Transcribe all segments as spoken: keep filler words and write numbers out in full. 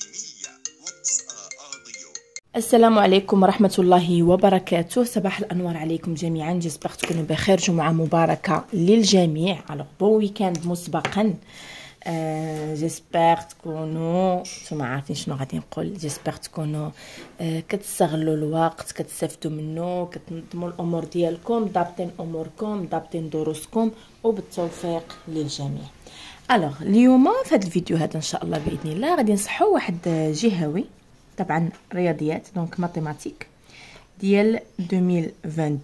السلام عليكم ورحمة الله وبركاته. صباح الأنوار عليكم جميعا. جيسبر تكونوا بخير. جمعة مباركة للجميع. الوغ بون ويكاند مسبقا. آه جيسبر تكونوا نتوما عارفين شنو غادي نقول. جيسبر تكونوا آه كتستغلوا الوقت، كتستافدوا منه، كتنظموا الامور ديالكم، ضابطين اموركم، ضابطين دروسكم، وبالتوفيق للجميع. الوغ اليوم في هذا الفيديو هذا ان شاء الله باذن الله غادي نصحوا واحد جهوي، طبعا رياضيات دونك ماتيماتيك ديال ألفين واثنين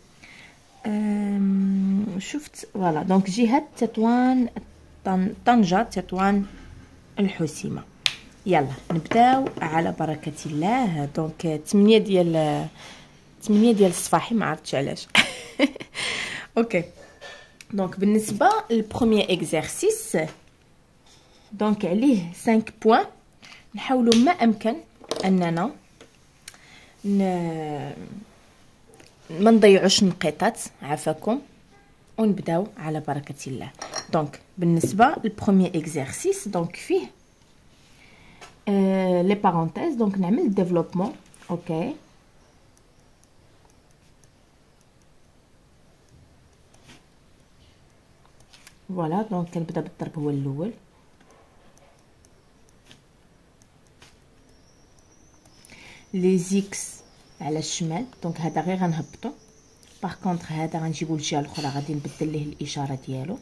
وعشرين. شفت فوالا دونك جهه تطوان طنجة تطوان الحسيمه. يلا نبداو على بركه الله. دونك ثمانية ديال ثمانية ديال الصفاحي، ما عرفتش علاش. اوكي دونك بالنسبه للبروميير اكزرسيس دونك عليه خمسة بوين. نحاولوا ما امكن اننا ن... ما نضيعوش النقيطات عافاكم، ونبداو على بركه الله. دونك بالنسبه للبروميير اكزرسيس دونك فيه آه لي بارونتيز. دونك نعمل ديفلوبمون. اوكي فوالا دونك كنبدا بالضرب هو الاول. لي زيكس على الشمال دونك هذا غير غنهبطو. باغ كونطخ هذا غنجيبو الجهه الاخرى غادي نبدل ليه الاشاره ديالو.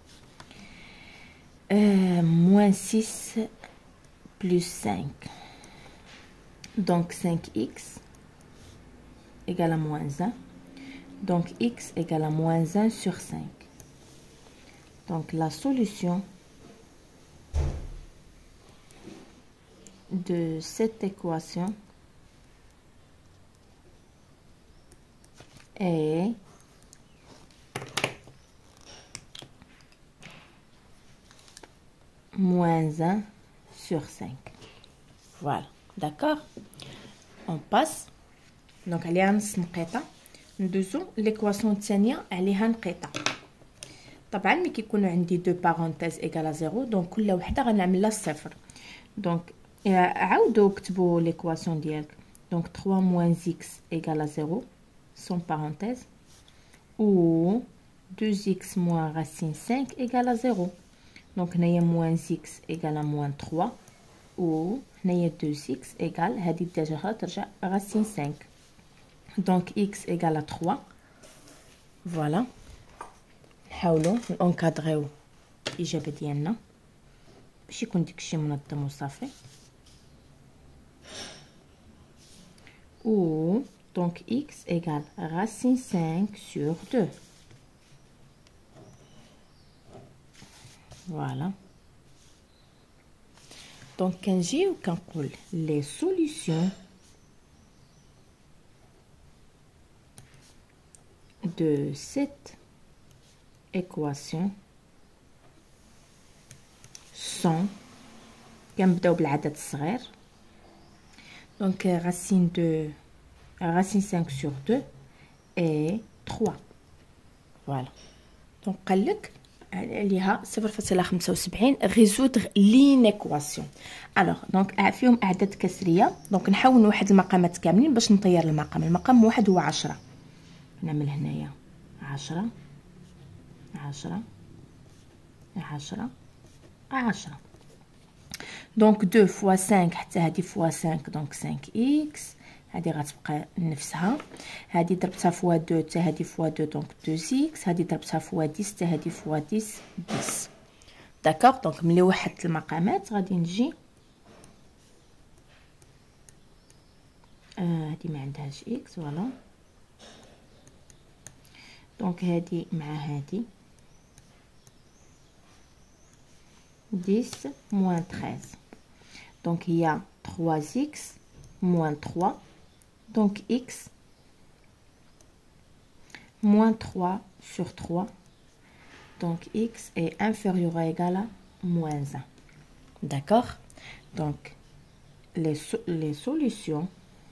euh, moins six plus cinq donc cinq x égale à moins un, donc x égale à moins un sur cinq. Donc la solution de cette équation est moins un sur cinq. Voilà, d'accord. On passe donc عليها نص نقيطة. ندوزو ليكواسيون الثانية عليها نقيطة. طبعا ملي كيكونوا عندي دو بارونتيز ايكال زيرو دونك كل وحده غنعمل لها صفر. دونك عاودوا كتبوا ليكواسيون ديالك. دونك trois moins x égale à zéro sans parenthèse, ou deux x moins racine cinq égale à zéro. Donc هنايا moins x égale à moins trois, ou هنايا deux x égale هذه الدجاجة ترجع racine cinq. Donc x égale à trois. Voilà. نحاولوا نونكادريو الاجابه ديالنا باش يكون داكشي منظم وصافي. ou donc x égale racine cinq sur deux. Voilà. donc كنجيو كنقول les solutions de cette équation sont كنبداو بالعدد الصغير. donc racine de racine cinq sur deux et trois. voilà donc قالك عليها صفر فاصلة خمسة وسبعين résoudre l'inéquation. alors donc فيهم اعداد كسريه. دونك نحاول نوحد المقامات كاملين باش نطير المقام. المقام واحد هو عشرة. نعمل هنايا عشرة عشرة عشرة عشرة. دونك دو فوا خمسة حتى هادي فوا خمسة دونك خمسة إكس. هادي غتبقى نفسها. هادي ضربتها فوا دو حتى هادي فوا دو دونك اثنين إكس. هادي ضربتها فوا عشرة حتى هادي فوا عشرة عشرة. داكوغ دونك ملي وحدت المقامات غادي نجي آه هادي ما عندهاش إكس. فوالا دونك هادي مع هادي dix moins treize. Donc il y a trois x moins trois. Donc x moins trois sur trois. Donc x est inférieur ou égal à moins un. D'accord. Donc les, les solutions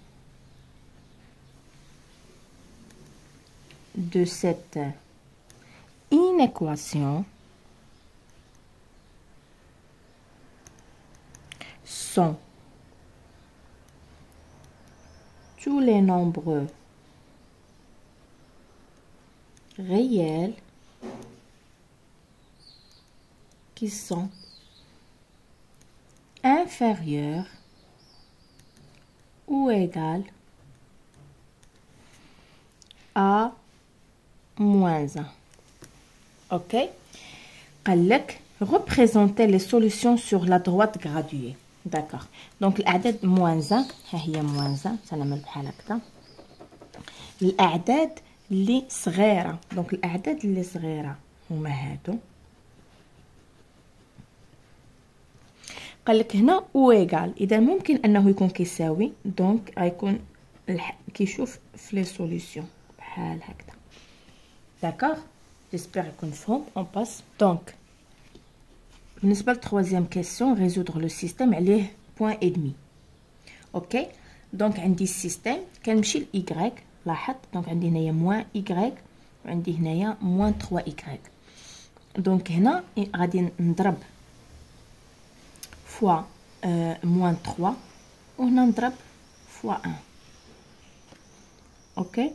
de cette inéquation sont tous les nombres réels qui sont inférieurs ou égal à moins un. Ok, قال لك représenter les solutions sur la droite graduée. d'accord. donc الاعداد moins un ها هي moins un سنعمل بحال هكذا. الاعداد اللي صغيره دونك الاعداد اللي صغيره هما هادو. قال لك هنا او ايغال اذا ممكن انه يكون كيساوي دونك غيكون كيشوف في لي سوليوشن بحال هكذا. داكوغ جيسبر يكون فهم. اون باس دونك بالنسبه للتروازيام كيسيون ريزودر لو سيستيم عليه بوين اي دمي. اوكي دونك عندي السيستيم كنمشي لايكغيك. لاحظ دونك عندي هنايا موان ايكغيك وعندي هنايا موان ثلاثة ايكغيك. دونك هنا غادي نضرب فوا موان ثلاثة وهنا نضرب فوا واحد. اوكي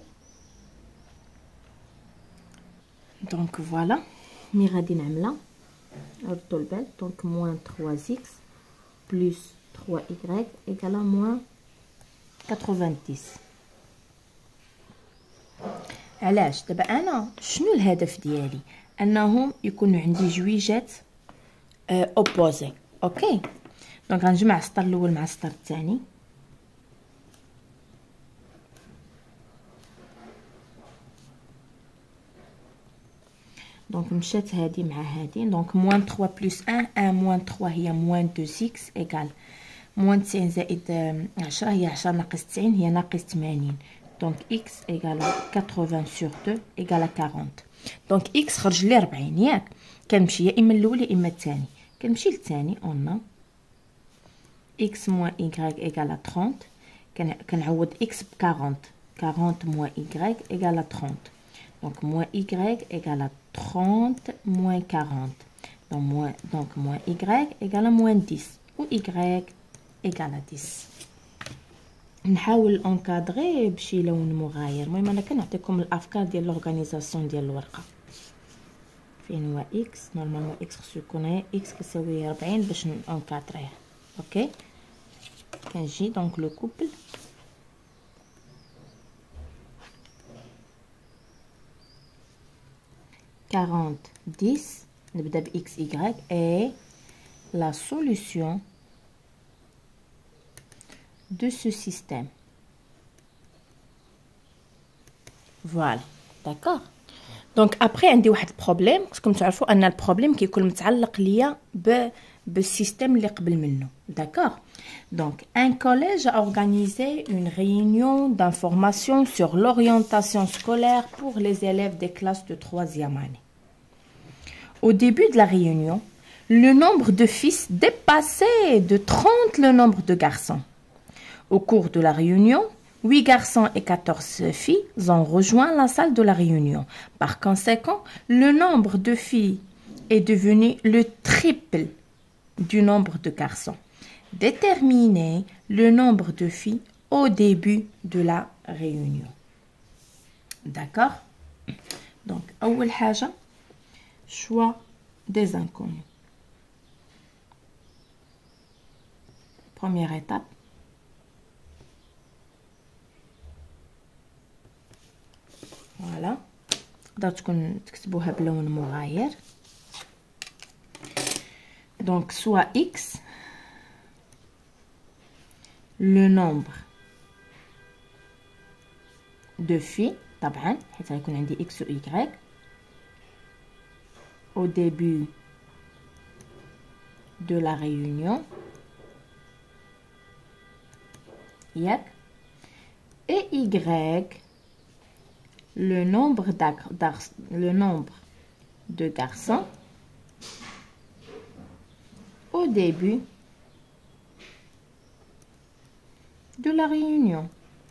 دونك فوالا مي غادي نعملها ردوا البال. دونك موان ثلاثة اكس بلس ثلاثة ايكغيك ايكالا موان ثمانين. علاش دابا انا شنو الهدف ديالي؟ انهم يكونوا عندي جويجات اوبوزي. اوكي دونك غنجمع السطر الاول مع السطر الثاني. دونك مشات هادي مع هادي. دونك موان ثلاثة بلس واحد واحد موان ثلاثة هي موان اثنين اكس ايكال موان تسعين زائد عشرة هي عشرة ناقص تسعين هي ناقص ثمانين. دونك اكس ايكال ثمانين سور اثنين ايكال أربعين. دونك اكس خرج لي أربعين ياك. كنمشي يا اما الاول يا اما الثاني. كنمشي للثاني اون اكس موان ايكغيك ايكال ثلاثين. كنعوض اكس ب أربعين. أربعين موان ايكغيك ايكال ثلاثين. دونك موان ايكغيك ايكال ثلاثين موان أربعين. دونك موان دونك موان ايكغيك ايكال موان عشرة و ايكغيك ايكال عشرة. نحاول انكادري بشي لون مغاير. المهم انا كنعطيكم الافكار ديال لورغانيزاسيون ديال الورقه. فين هو اكس؟ نورمالمون اكس خصو يكون هي اكس كيساوي أربعين باش انكادريه. اوكي كنجي دونك لو كوبل quarante dix نبدا ب x y et la solution de ce système. Voilà, d'accord. دونك ابري عندي واحد البروبليم. خصكم تعرفوا ان البروبليم كيكون متعلق ليا ب بالسيستيم اللي قبل منه. d'accord. Donc un collège a organisé une réunion d'information sur l'orientation scolaire pour les élèves des classes de troisième année. Au début de la réunion, le nombre de fils dépassait de trente le nombre de garçons. Au cours de la réunion, huit garçons et quatorze filles ont rejoint la salle de la réunion. Par conséquent, le nombre de filles est devenu le triple du nombre de garçons. Déterminez le nombre de filles au début de la réunion. D'accord? Donc, أول حاجة choix des inconnus. Première étape. Voilà. تقدروا تكون تكتبوها بلون مغاير. Donc soit x le nombre de filles طبعا حيت غيكون عندي x و y au début de la réunion ياك et y le nombre le nombre de garçons au début de la réunion.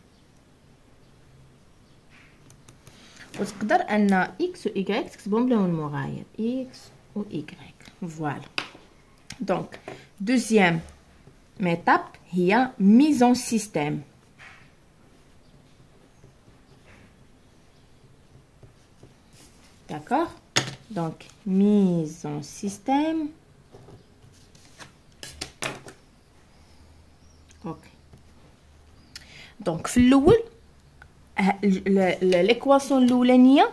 وتقدر ان x و y تكتبهم بلون مغاير x و y. Voilà. Donc deuxième étape هي mise en système. d'accord. Donc mise en système. اوكي دونك في الاول ليكواسيون الاولانيه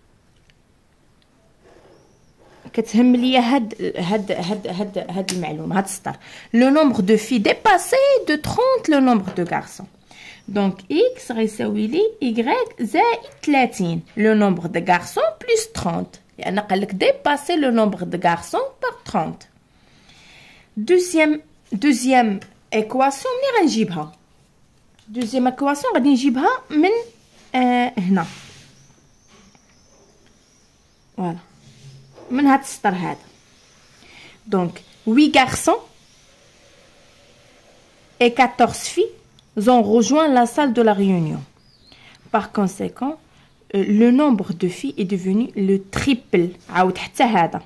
كتهم ليا هاد هاد هاد هاد هاد المعلومه هاد السطر. لو نومبر دو في ديباسي دو ثلاثين لو نومبر دو غارسون. دونك اكس غيساوي لي y زائد ثلاثين لو نومبر دو غارسون بلس ثلاثين، لان قال لك ديباسي لو نومبر دو غارسون بار ثلاثين. دوزيام دوزيام ايكواسيون ملي غنجيبها، دوزيام ايكواسيون غادي نجيبها من آه هنا، فوالا من هاد السطر هذا. دونك huit garçons et quatorze filles ont rejoint la salle de la réunion. Par conséquent, euh, le nombre de filles est devenu le triple. عاود حتى هذا.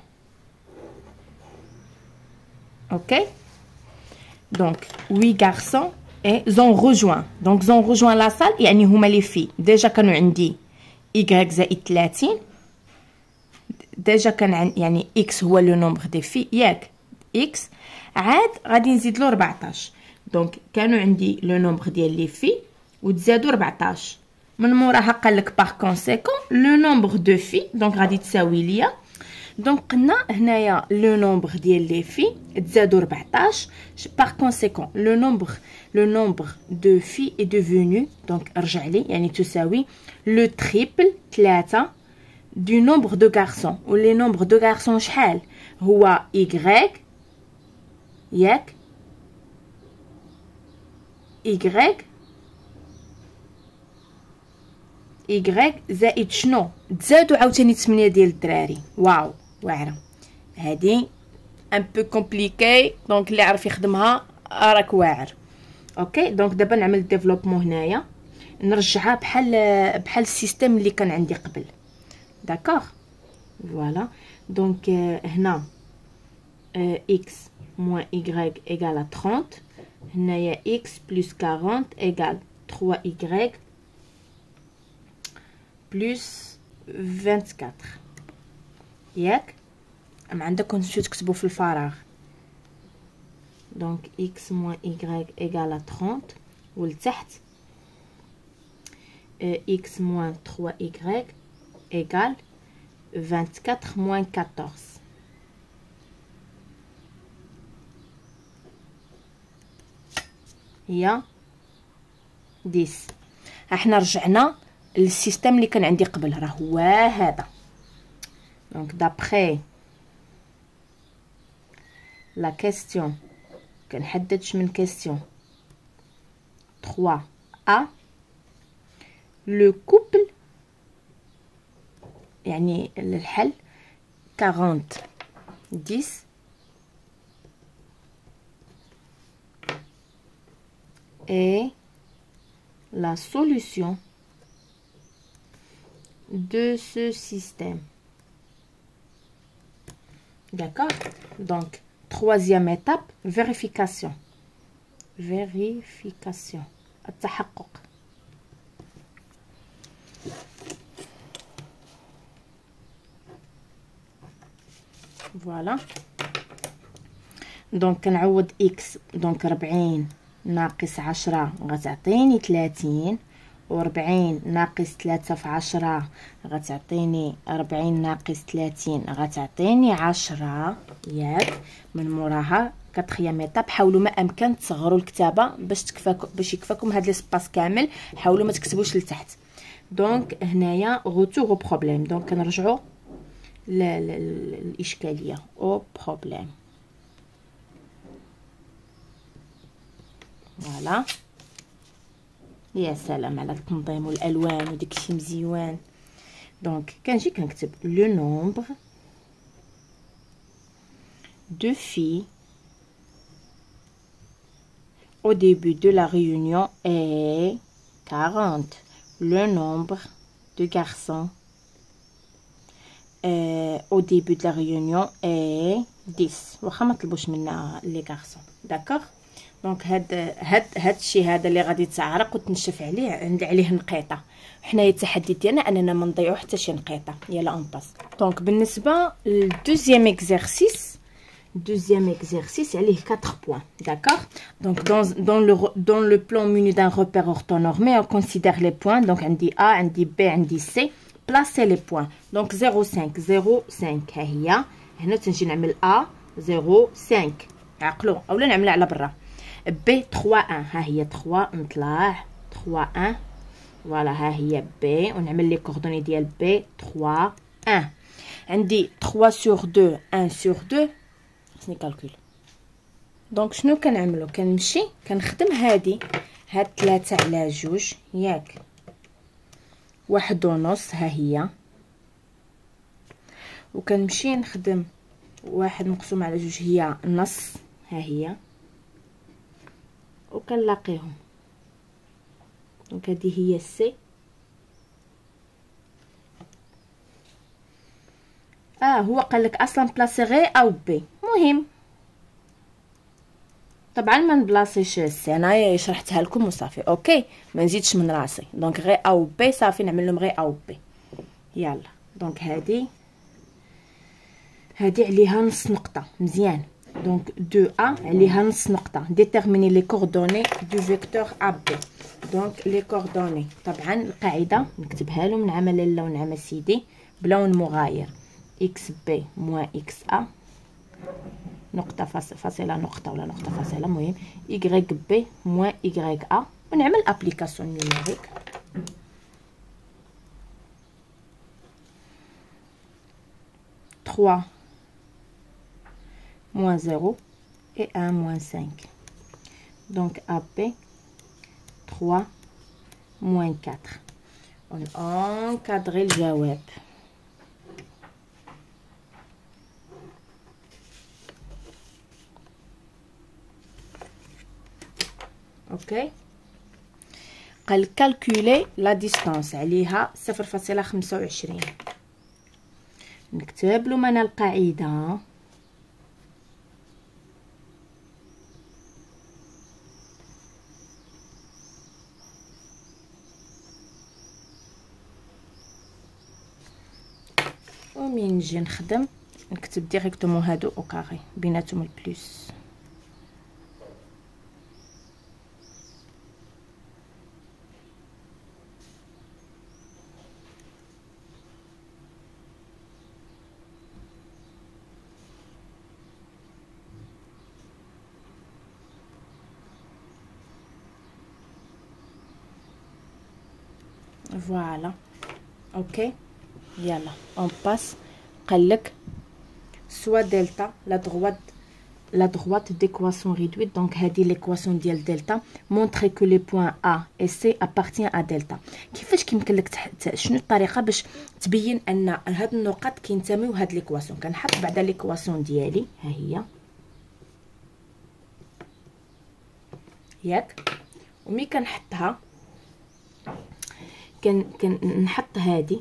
OK? Donc huit garçons et ont rejoint. Donc ont rejoint la salle يعني هما les filles. Déjà كانوا عندي y زائد ثلاثين. ديجا كان عن يعني اكس هو لو نومبر دي في ياك اكس، عاد غادي نزيد له أربعطاش. دونك كانوا عندي لو نومبر ديال لي في وتزادوا أربعطاش، من موراها قال لك باغ كونسيكون لو نومبر دو في دونك غادي تساوي ليا. دونك قلنا هنايا لو نومبر ديال لي في تزادوا أربعطاش، باغ كونسيكون لو نومبر لو نومبر دو في اي ديفونو دونك رجع لي يعني تساوي لو تريبل ثلاثة du nombre de garçons. ou les nombres de garçons شحال هو y ياك y y زائد شنو تزادوا عاوتاني ثمانية ديال الدراري. واو واعره هادي ان بو كومبليكي، دونك اللي عرف يخدمها راك واعر. اوكي دونك دابا نعمل ديفلوبمون هنايا، نرجعها بحال بحال السيستم اللي كان عندي قبل. D'accord, voilà. Donc euh, هنا euh, x moins y égale à trente. هنا y a x plus quarante égale trois y plus vingt-quatre. ياك ما عندكم تمشيو تكتبوا في الفراغ. Donc x moins y égale à trente ولتحت euh, x moins trois y égale vingt-quatre moins quatorze. هي دix. احنا رجعنا للسيستم اللي كان عندي قبل، راه هو هذا. دونك دابخي لا كيستيون كنحددش من كيستيون trois A لو كوبل يعني الحل quarante dix et la solution de ce système. D'accord? Donc troisième étape, vérification. Vérification. التحقق. فوالا دونك كنعوض اكس. دونك ربعين ناقص عشرة غتعطيني ثلاثين، و ربعين ناقص ثلاثة في عشرة غتعطيني ربعين ناقص ثلاثين غتعطيني عشرة. ياك من موراها كاتخيام ايطاب حاولوا ما امكن تصغروا الكتابه باش تكفاكم باش يكفاكم هاد ليسباس كامل، حاولوا ما تكتبوش لتحت. دونك هنايا غوتور او بروبليم. دونك كنرجعوا الاشكاليه او بروبليم. فوالا يا سلام على التنظيم والالوان وداكشي مزيوان. دونك كنجي كنكتب لو نومبر دو في au début de la réunion est quarante. Le nombre de garçons euh, au début de la réunion est dix. واخا ما طلبوش منا les garçons. D'accord? دونك هاد هاد هاد الشيء هذا اللي غادي يتعرق وتنشف عليه عندي عليه نقيطه. حنايا التحدي ديالنا اننا ما نضيعو حتى شي نقيطه. يلا اون باس. دونك بالنسبه للدوزيام اكزرسيس Deuxième exercice, elle est quatre points, d'accord? Donc, dans, dans, le, dans le plan muni d'un repère orthonormé, on considère les points. Donc, on dit A, on dit B, on dit C. Placez les points. Donc, zéro virgule cinq, zéro virgule cinq. هي هنا تنجي نعمل A zéro virgule cinq. عقلوا اولا نعملها على برا. B trois un. ها هي trois نطلع trois un. فوالا ها هي B ونعمل لي كوردوني ديال B trois un. عندي trois sur deux, un sur deux. خصني كالكول. دونك شنو كنعملو؟ كنمشي كنخدم هادي هاد ثلاثة على جوج ياك واحد ونص ها هي، وكنمشي نخدم واحد مقسوم على جوج هي نص ها هي، وكنلاقيهم. دونك هادي هي سي. اه هو قالك اصلا بلاصي غي او بي. مهم طبعا ما نبلاصيش سي، انايا شرحتها لكم وصافي. اوكي ما نزيدش من راسي. دونك غي او بي صافي نعمل لهم غي او بي. يلا دونك هادي هادي عليها نص نقطه مزيان. دونك دو ا عليها نص نقطه. ديتيرميني لي كوردوني دو فيكتور ا بي. دونك لي كوردوني طبعا القاعده نكتبها لهم نعم لاله ونعم سيدي بلون مغاير. اكس بي موان اكس ا نقطة فاصلة نقطة ولا نقطة فاصلة المهم إيكغيك بي موان إيكغيك أ ونعمل أبليكاسيون نيميريك. trois moins zéro et un moins cinq. Donc A P trois moins quatre. On encadre الجواب. اوكي قال كالكولي لا ديستانس عليها صفر فاصلة خمسة وعشرين. نكتب له انا القاعده ومين نجي نخدم نكتب ديريكتومون هادو او كاري بيناتهم البلوس. فوالا اوكي يلا اون باس. قالك سوا دلتا لا دروات لا دروات d'équation réduite. donc هذه ليكواسيون ديال دلتا مونطري كو لي بوين ا اي سي ابارتيان ا دلتا. كيفاش كيمكن لك تحت شنو الطريقه باش تبين ان هاد النقط كينتميو هاد ليكواسيون؟ كنحط بعدا ليكواسيون ديالي ها هي ياك، ومي كنحطها كن كنحط هادي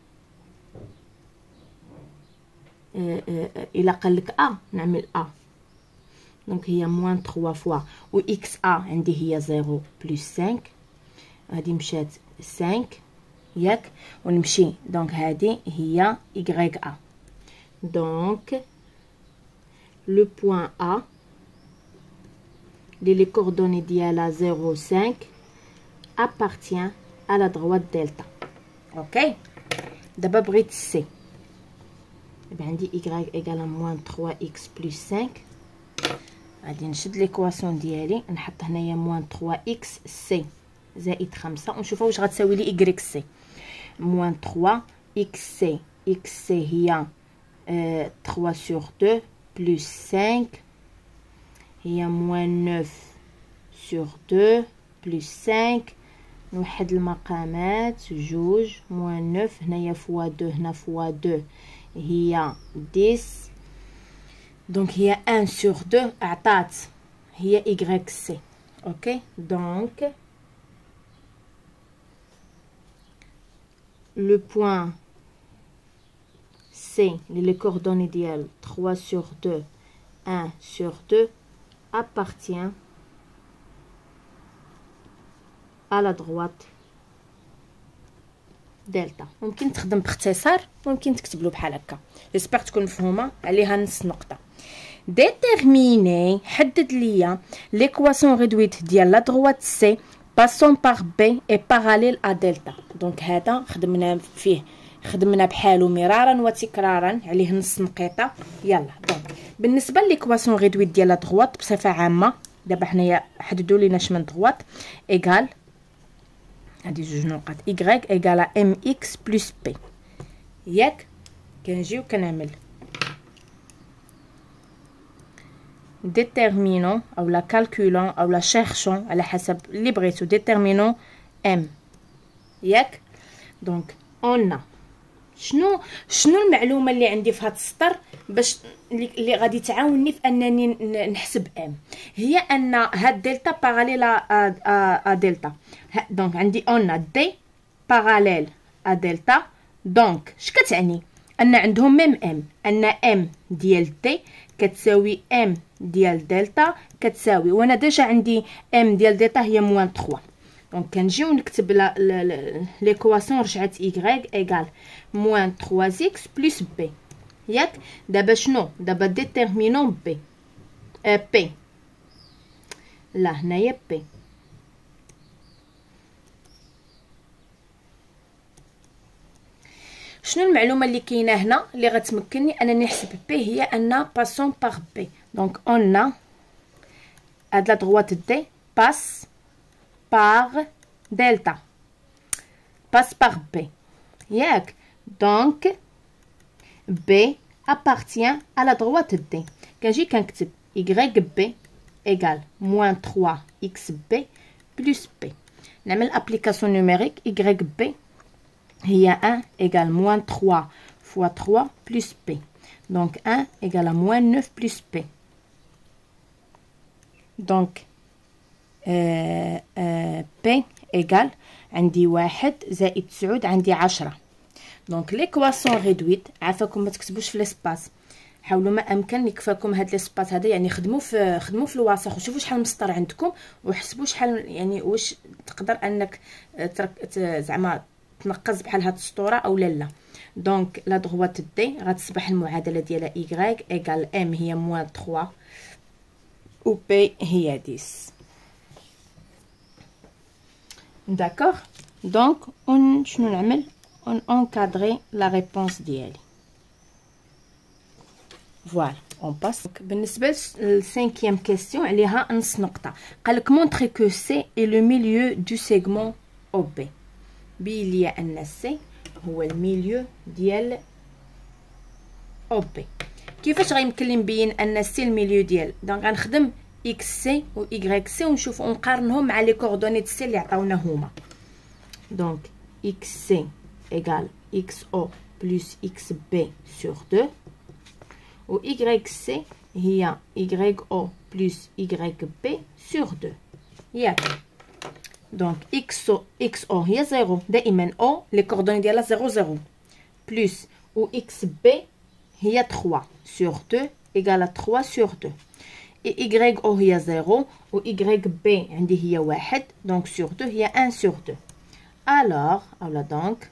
أه أه الى قالك ا نعمل ا. دونك هي موان ثلاثة فوا و اكس ا عندي هي صفر بلس خمسة. هادي مشات خمسة ياك، ونمشي دونك هادي هي y a. دونك لو بوين ا لي لي كوردوني ديالها صفر خمسة appartient à la droite delta. اوكي دابا بغيت سي. دابا عندي y égale moins trois x plus cinq. غادي نشد ليكواسيون ديالي نحط هنايا موان trois x c زائد خمسة ونشوفوا واش غتساوي لي y c. موان trois x c x c هي euh, trois sur deux plus cinq هي موان neuf sur deux plus cinq. نوحد المقامات جوج موان نوف هنايا فوا دو هنا فوا دو هي ديس. دونك هي ان سور دو عطات هي إيكغيك سي. اوكي دونك لو بوين سي لي لي كوردوني ديال trois sur deux un sur deux appartient على droite دلتا. ممكن تخدم باختصار ممكن تكتب له بحال هكا. جيسبر تكون مفهومه عليها نص نقطه. ديتيرميني حدد ليا ليكواسيون ريدويت ديال لا droite سي باسون باغ بي اي باراليل ا دلتا. دونك هذا خدمنا فيه خدمنا بحالو مرارا وتكرارا عليه نص نقيطه. يلا دونك بالنسبه ليكواسيون ريدويت ديال لا droite بصفه عامه دابا حنايا حددوا لينا شمن droite ايغال هادي جوج نقط y ايغال ام اكس بلس بي. ياك كنجيو كنعمل ديتيرمينون او لا كالكولون او لا شيرشون على حسب اللي بغيتو. ديتيرمينون ام. ياك دونك اون شنو شنو المعلومه اللي عندي في هذا السطر باش اللي غادي تعاونني في انني نحسب ام، هي ان هاد دلتا باراليل ا دلتا. دونك عندي اون دي باراليل ا دلتا. دونك اش كتعني؟ ان عندهم ميم ام، ان ام ديال دي كتساوي ام ديال دلتا كتساوي، وانا ديجا عندي ام ديال دلتا هي موان ثلاثة. دونك كنجيو نكتب ليكواسيون رجعت y ايغال موان ثلاثة اكس بلس بي. ياك دابا شنو؟ دابا ديتيرمينون بي ا بي لا هنايا بي. شنو المعلومه اللي كاينه هنا اللي غتمكنني انني نحسب بي؟ هي ان باسون باغ بي. دونك اون هاد لا droite دي باس par delta passe par B. ياك دونك B appartient à la droite D. كنجي كنكتب y b égale moins trois x b plus b. نعمل application numérique. y b هي un égale moins trois fois trois plus b. donc un égale à moins neuf plus b. donc آه آه بي ايغال عندي واحد زائد تسعود عندي عشرة. دونك ليكواسيون ريدويت عافاكم ما تكتبوش في ليسباس، حاولوا ما امكن يكفاكم هاد ليسباس هذا، يعني خدموا في خدموا في الوسط وشوفوا شحال مسطر عندكم وحسبوا شحال يعني واش تقدر انك زعما تنقص بحال هاد السطوره او لا لا. دونك لا droite دي غتصبح المعادله ديالها y ايغال ام هي موان ثلاثة و بي هي عشرة. D'accord. Donc on شنو نعمل؟ on encadrer la réponse ديالي. Voilà, on passe. بالنسبة للسانكيام كيستيون عليها نص نقطة. قالك montrer que C est le milieu du segment O B. بين لي أن C هو الميليو ديال O B. كيفاش غيمكن لي نبين أن C الميليو ديال؟ دونك غنخدم اكس سي و y سي ونشوف ونقارنهم مع لي كوردوني سي اللي عطاونا هما. دونك اكس سي ايغال اكس او بلس اكس بي سور deux و y سي هي y او بلس y بي سور deux. ياك دونك اكس او اكس او هي زيرو دائما، او لي كوردوني ديالها زيرو زيرو بلس و اكس بي هي ثلاثة سور deux ايغال ثلاثة سور deux. et y او هي زيرو و y b عندي هي واحد. دونك سور deux هي un sur deux. alors اولا دونك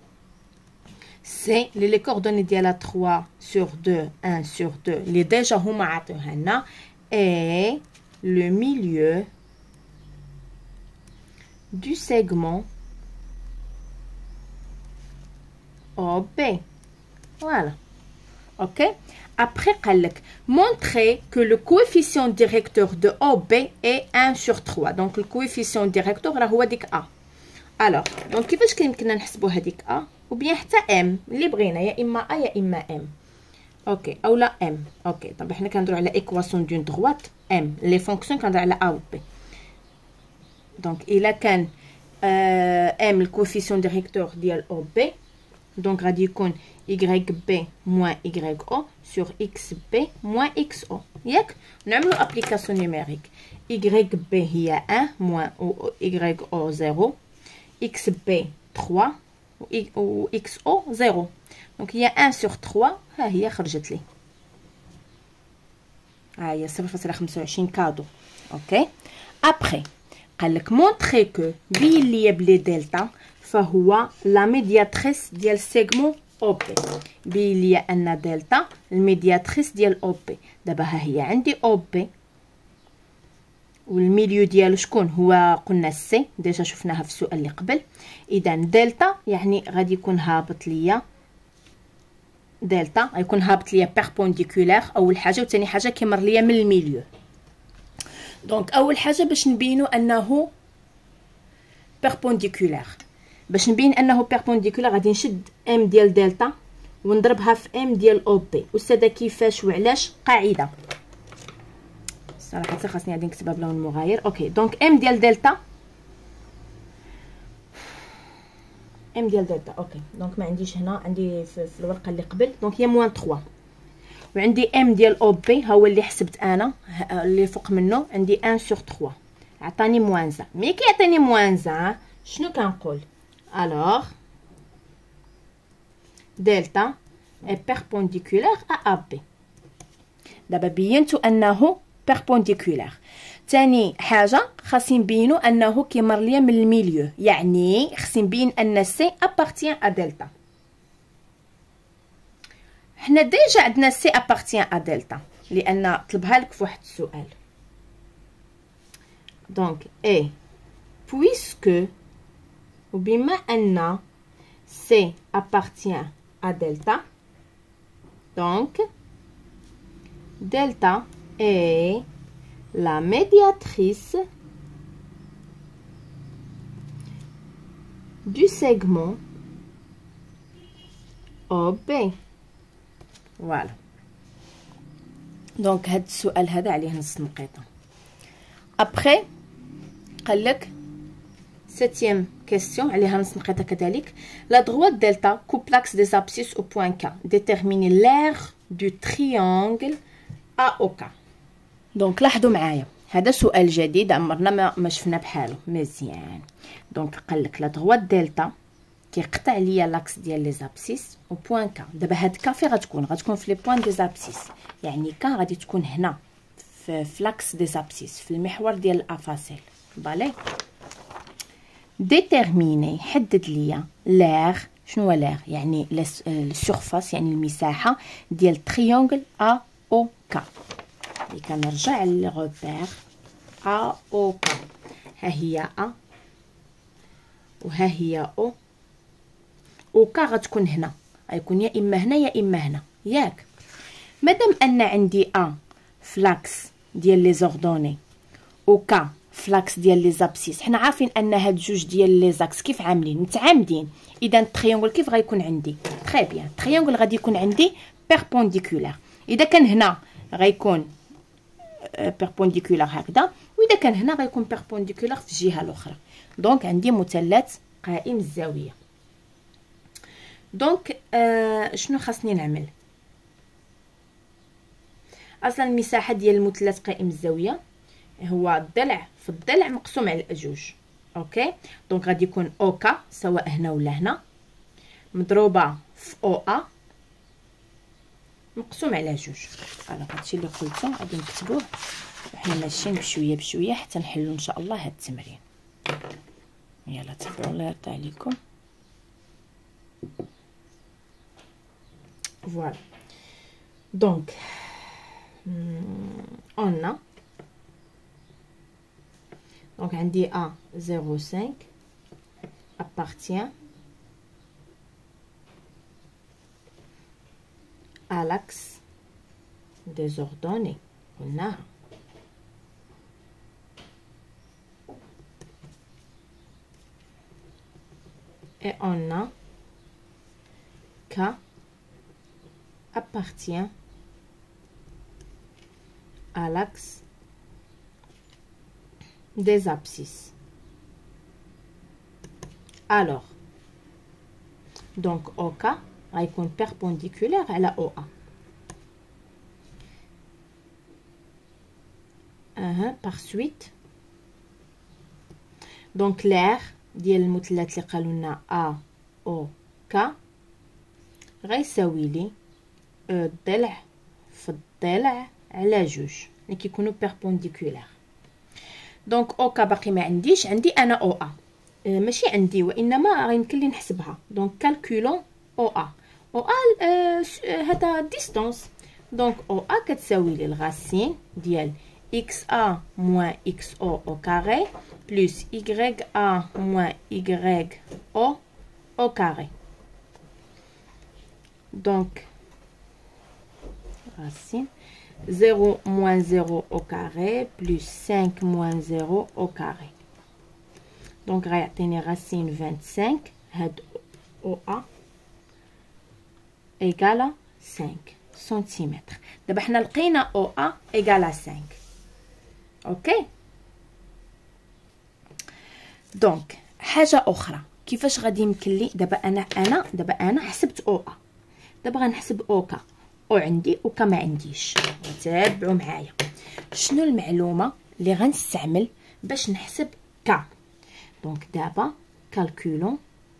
سي لي لي كوردوني ديالها ثلاثة sur deux un sur deux اللي ديجا هما عطيوها لنا et le milieu du segment O B. voilà. ok. Après, montrer que le coefficient directeur de O B est un sur trois. Donc, le coefficient directeur هو ديك A. Alors, donc كيفاش كيمكننا نحسبوا هذيك A ou bien حتى M اللي بغينا، يا اما A يا اما M. اوكي او لا M. اوكي طب حنا كنديروا على ايكواسيون دون دروات M لي فونكسيون كنديروا على A و B. دونك الا كان M الكوفيسيون ديريكتور ديال O B دونك غادي يكون y b moins y o sur x b moins x o. ياك نعملوا ابليكاسيون نيميريك. y b هي un moins y o زيرو x b ثلاثة و x o زيرو. دونك هي un sur trois. ها هي خرجت لي، ها هي صفر فاصلة خمسة وعشرين كادو. اوكي. ابري قال لك مونطري كو، بين ليا بلي دلتا فهو لا ميدياتريس ديال سيغمون او بي. بين ليا ان دلتا الميدياتريس ديال او بي. دابا ها هي عندي او بي والميليو ديالو شكون هو؟ قلنا سي، ديجا شفناها في السؤال اللي قبل. اذا دلتا يعني غادي يكون هابط ليا دلتا، غيكون هابط ليا بيربونديكولار اول حاجه، وثاني حاجه كيمر ليا من الميليو. دونك اول حاجه باش نبينوا انه بيربونديكولار، باش نبين انه بيربونديكولار غادي نشد ام ديال دلتا ونضربها في ام ديال او بي. استاذه كيفاش وعلاش؟ قاعده صراحه خاصني غادي نكتبها بلون مغاير. اوكي دونك ام ديال دلتا، ام ديال دلتا اوكي دونك ما عنديش هنا، عندي في, في الورقه اللي قبل. دونك هي موان ثلاثة، وعندي ام ديال او بي ها هو اللي حسبت انا اللي فوق منه، عندي واحد سور ثلاثة عطاني موان واحد. مي كي عطاني موان واحد شنو كنقول؟ الوغ دلتا اي بيربونديكولار ا ا بي. دابا بينت انه بيربونديكولار. ثاني حاجه خاصني نبينو انه كيمر ليا من الميليو، يعني خصني نبين ان سي ابارتيان ا دلتا. حنا ديجا عندنا سي ابارتيان ا دلتا لان طلبها لك في واحد السؤال. دونك اي بويسكو، وبما ان سي ابارتيان ا دلتا دونك delta est la médiatrice du segment O B. Voilà. Donc هاد السؤال هذا عليه نص نقيطة. Après قال لك septième question عليها نص نقيطة كذلك. La droite delta coupe l'axe des abscisses au point K. Déterminer l'aire du triangle ا او كا. دونك لاحظوا معايا هذا سؤال جديد عمرنا ما, ما شفنا بحاله مزيان. دونك قال لك لا دغوا دلتا كيقطع ليا لاكس ديال لي زابسيس او بوين كا. دابا هاد كا فين غتكون؟ غتكون في لي بوين دي زابسيس، يعني كا غادي تكون هنا في, في لاكس دي زابسيس في المحور ديال الافاصيل. بالي ديتيرميني حدد ليا لير. شنو هو لير؟ يعني السورفاس، يعني المساحه ديال تريونغل ا او كا. اللي كنرجع للغوبير ا او كا، ها هي ا وها هي او، او كا غتكون هنا، غيكون يا اما هنا يا اما هنا ياك. مادام ان عندي ا فلاكس ديال لي زوردوني او كا فلاكس ديال لي زابسيس، حنا عارفين ان هاد جوج ديال لي زاكس كيف عاملين متعامدين. اذا التريونغل كيف غيكون عندي؟ تري بيان، التريونغل غادي يكون عندي بيربونديكولار. اذا كان هنا غيكون بيربونديكولار هكذا، واذا كان هنا غيكون بيربونديكولار في الجهه الاخرى. دونك عندي مثلث قائم الزاويه. دونك آه شنو خاصني نعمل؟ اصلا المساحه ديال المثلث قائم الزاويه هو الضلع في الضلع مقسوم على جوج. اوكي دونك غادي يكون او كا سواء هنا ولا هنا مضروبه في او ا مقسوم على جوج. انا هادشي اللي قلته غادي نكتبوه وحنا ماشيين بشويه بشويه حتى نحلو ان شاء الله هاد التمرين. يلا تبعوا الله يرضى عليكم. فوالا دونك on a donc عندي a zéro cinq appartient à l'axe des ordonnées. قلناها. Et on a K appartient à l'axe des abscisses. Alors donc O K غيكون perpendiculaire على O A. اها par suite donc l'aire ديال المثلث اللي قالوا لنا A O K غيساوي لي الضلع في الضلع على جوج اللي كيكونوا perpendiculaire. دونك اوكا باقي ما عنديش، عندي انا او ا، أه ماشي عندي وانما يمكن لي نحسبها. دونك كالكولون او ا. او ا أه هذا ديستانس، دونك او ا كتساوي لي الغاسين ديال اكس ا موان اكس او او كاري بلس y a موان y او au carré. Donc racine zéro moins zéro au carré plus cinq moins zéro au carré. Donc غيعطيني racine vingt-cinq هاد او ا égale cinq centimètres. دابا حنا لقينا او ا égale cinq. اوكي. دونك حاجه اخرى، كيفاش غادي يمكن لي دابا انا انا دابا انا حسبت او ا، دابا غنحسب اوكا، او عندي اوكا ما عنديش. تابعوا معايا شنو المعلومه اللي غنستعمل باش نحسب كا. دونك دابا كالكولون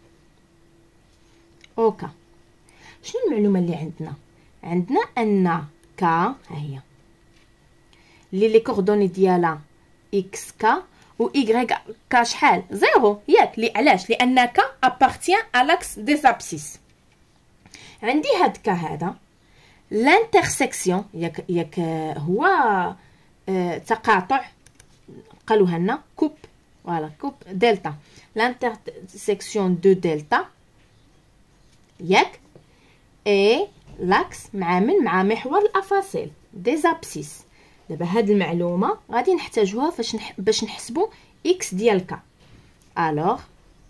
اوكا. شنو المعلومه اللي عندنا؟ عندنا ان كا ها هي اللي لي كوردوني ديالها اكس كا و y كا شحال؟ زيرو ياك. لي علاش؟ لان كا ابارتيان ا لاكس دي زابسيس. عندي هاد كا هذا لانترسيكسيون ياك ياك هو آه تقاطع، قالوها لنا كوب، فوالا كوب دلتا، لانترسيكسيون دو دلتا ياك اي لاكس مع من مع محور الافاصيل دي زابسيس. دابا هاد المعلومه غادي نحتاجوها فاش نح... باش نحسبوا اكس ديال كا. الوغ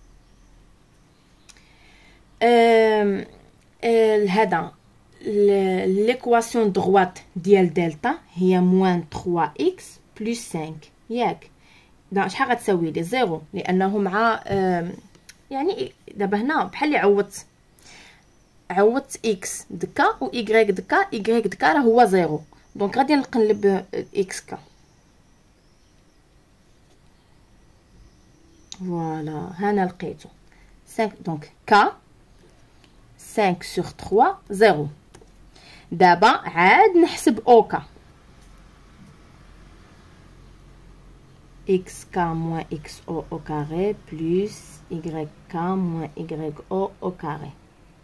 ام هذا ليكواسيون دغوات ديال دلتا هي موان ثلاثة اكس بلس خمسة ياك. دا شحال غتساوي لي؟ زيرو، لانه مع يعني دابا هنا بحال اللي عوضت عوضت اكس دكا و y دكا، y دكا راه هو زيرو، دونك غادي نقلب اكس كا. فوالا هنا لقيتو خمسة. دونك كا خمسة sur ثلاثة زيرو. دابا عاد نحسب اوكا اكس كا موان اكس او او كاري بلس y كا موان y او او كاري.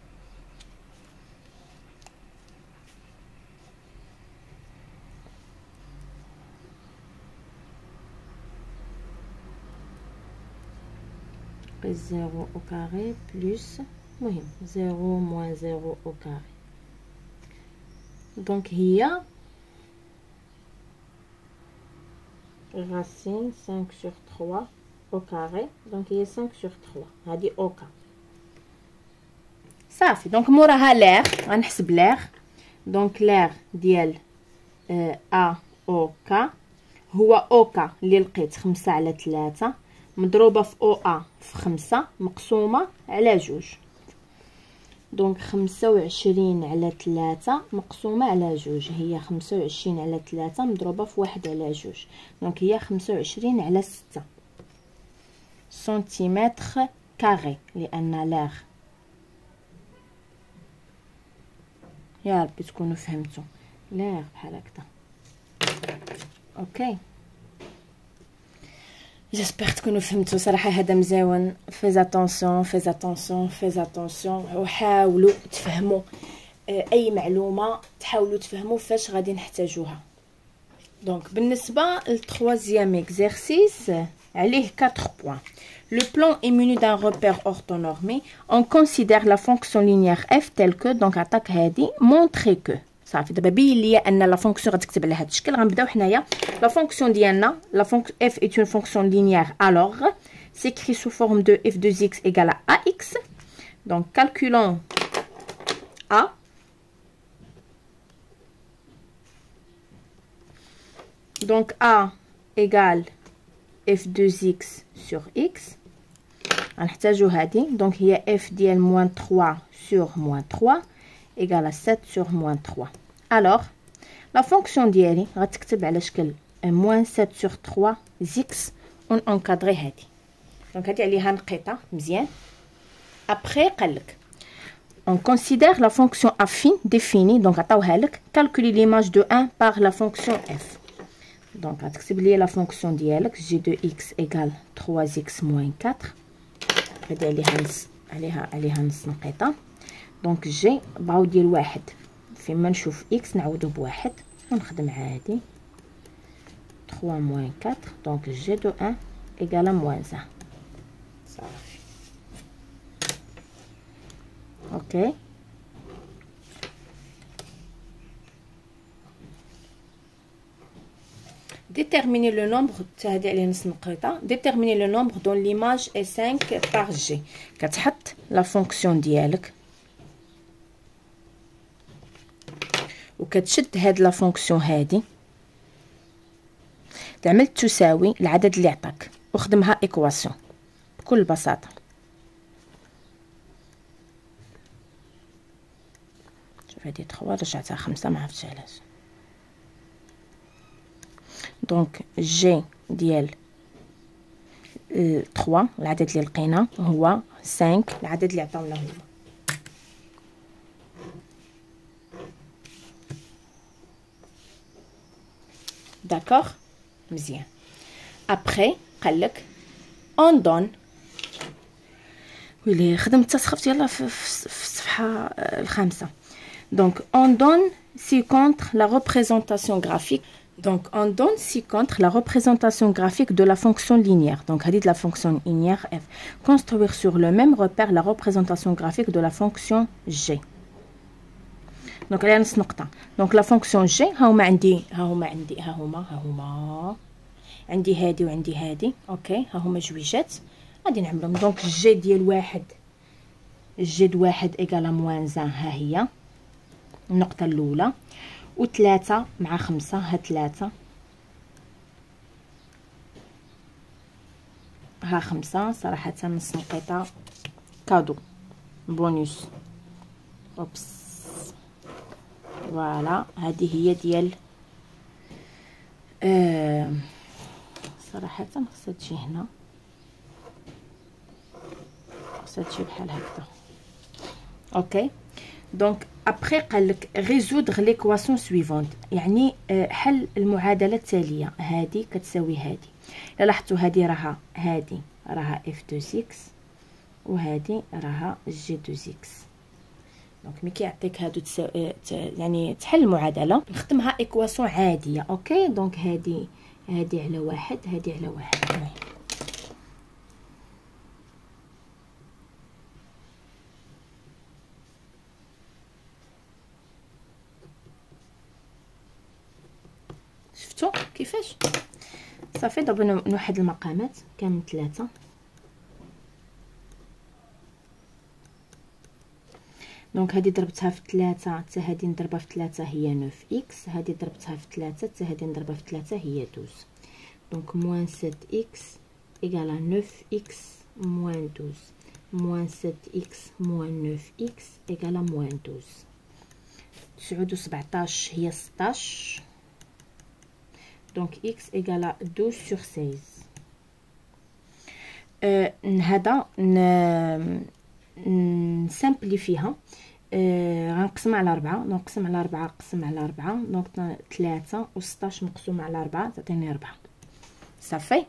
زيرو au carré plus مهم زيرو moins زيرو au carré. دونك هي racine cinq sur trois au carré، دونك هي cinq sur trois. هادي اوكا صافي. دونك موراها لير غنحسب لير. دونك لير ديال ا او كا هو اوكا اللي لقيت خمسة على ثلاثة مضروبه في او ا في خمسة مقسومه على جوج. دونك خمسة وعشرين على ثلاثة مقسومه على جوج هي خمسة وعشرين على ثلاثة مضروبه في واحد على جوج، دونك هي خمسة وعشرين على ستة سنتيمتر كاري. لان لير يا ربي تكونوا فهمتوا لير بحال هكذا. اوكي جيسبر تكونوا فهمتوا صراحه. هذا مزيون. فيز اتونسيون فيز اتونسيون فيز اتونسيون وحاولوا تفهموا اي معلومه، تحاولوا تفهموا فاش غادي نحتاجوها. دونك بالنسبه للتروازيام اكزرسيس عليه quatre points. Le plan est muni d'un repère orthonormé. On considère la fonction linéaire f telle que donc attaque هادي montrer que صافي. دابا بين ليا ان لا فونكسيون غتكتب على هذا الشكل. غنبداو حنايا لا فونكسيون ديالنا. لا فونكسيون f est une fonction linéaire alors s'écrit sous forme de f de x égale à ax. Donc calculons a. Donc a égale f de x sur x. غنحتاجو هادي. دونك هي f ديال moins trois sur moins trois égale à sept sur moins trois. Alors la fonction ديالي غتكتب على شكل moins sept sur trois x on encadré هادي. دونك هادي عليها نقيطه مزيان. après قالك on considère la fonction affine définie. donc عطاوها لك calculer l'image de un par la fonction f. دونك غتكتب لي لا فونكسيون ديالك جي دو اكس ايكال ثلاثة اكس موان أربعة، هادي عليها نص عليها عليها نص نقيطه. دونك جي بغاو ديال واحد، فيما نشوف اكس نعوضو بواحد ونخدم عادي ثلاثة موان أربعة. دونك جي دو واحد ايكال موان واحد صافي. اوكي déterminer le nombre تهدي عليه نص نقيطه. déterminer le nombre dont l'image est cinq par g. كتحط لا فونكسيون ديالك وكتشد هاد لا فونكسيون هادي تعمل تساوي العدد اللي عطاك وخدمها ايكواسيون بكل بساطه. شوف هادي ثلاثة رجعتها خمسة ما عرفتش علاش. دونك جي ديال ثلاثة العدد اللي لقينا هو خمسة العدد اللي عطاونا هما. داكوغ مزيان. ابري قالك اون دون ويلي خدمت تسخفت يلا في, في الصفحه الخامسه. دونك اون دون سي كونتر لا ريبريزونطاسيون غرافيك. Donc, on donne ci contre la représentation graphique de la fonction linéaire. Donc, on dit de la fonction linéaire f. Construire sur le même repère la représentation graphique de la fonction g. Donc, elle a une نقطة. Donc, la fonction g, ها هما عندي ها هما عندي ها هما ها هما عندي هادي وعندي هادي. اوكي ها هما جويجات غادي نعملهم. دونك g ديال واحد g د واحد ايكالا موان زان ها هي النقطة الأولى. وثلاثة مع خمسة ها ثلاثة ها خمسة صراحة نص نقيطة كادو بونوس. اوبس فوالا هذه هي ديال آه صراحة خصها تجي هنا، خصها تجي بحال هكذا. اوكي دونك ابخي قالك ريزودغ ليكواسيون سويفونت، يعني حل المعادله التاليه. هذه كتساوي هذه، الا لاحظتوا هذه راها هذه راها اف دو اكس وهذه راها جي دو اكس. دونك ملي كيعطيك هادو تساوي يعني تحل المعادله نخدمها ايكواسيون عاديه. اوكي دونك هذه هذه على واحد هذه على واحد. شفتوا كيفاش صافي. دابا نوحد المقامات كامل ثلاثة. دونك هذه ضربتها في ثلاثة حتى هذه نضربها في ثلاثة هي نوف اكس، هذه ضربتها في ثلاثة حتى هذه نضربها في ثلاثة هي دوز. دونك موان سبعة اكس ايكالا نوف اكس موان دوز موان سبعة اكس موان نوف اكس ايكالا موان دوز. تسعود وسبعطاش هي ستاش. دونك x égale douze sur seize. euh, هذا نسامبليفيها. euh, غنقسم على أربعة. دونك نقسم على أربعة قسم على أربعة دونك ثلاثة و ستاش مقسوم على أربعة تعطيني أربعة صافي.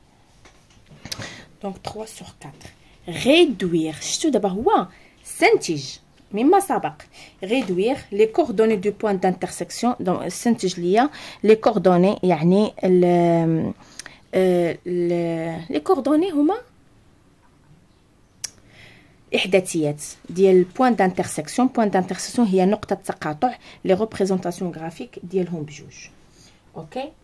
دونك ثلاثة sur quatre. réduire شتو دابا هو استنتج مما سبق. réduire les coordonnées du point d'intersection. donc استنتج ليا les coordonnées يعني ال les coordonnées هما احداثيات ديال point d'intersection. point d'intersection هي نقطة تقاطع les représentations graphiques ديالهم بجوج. اوكي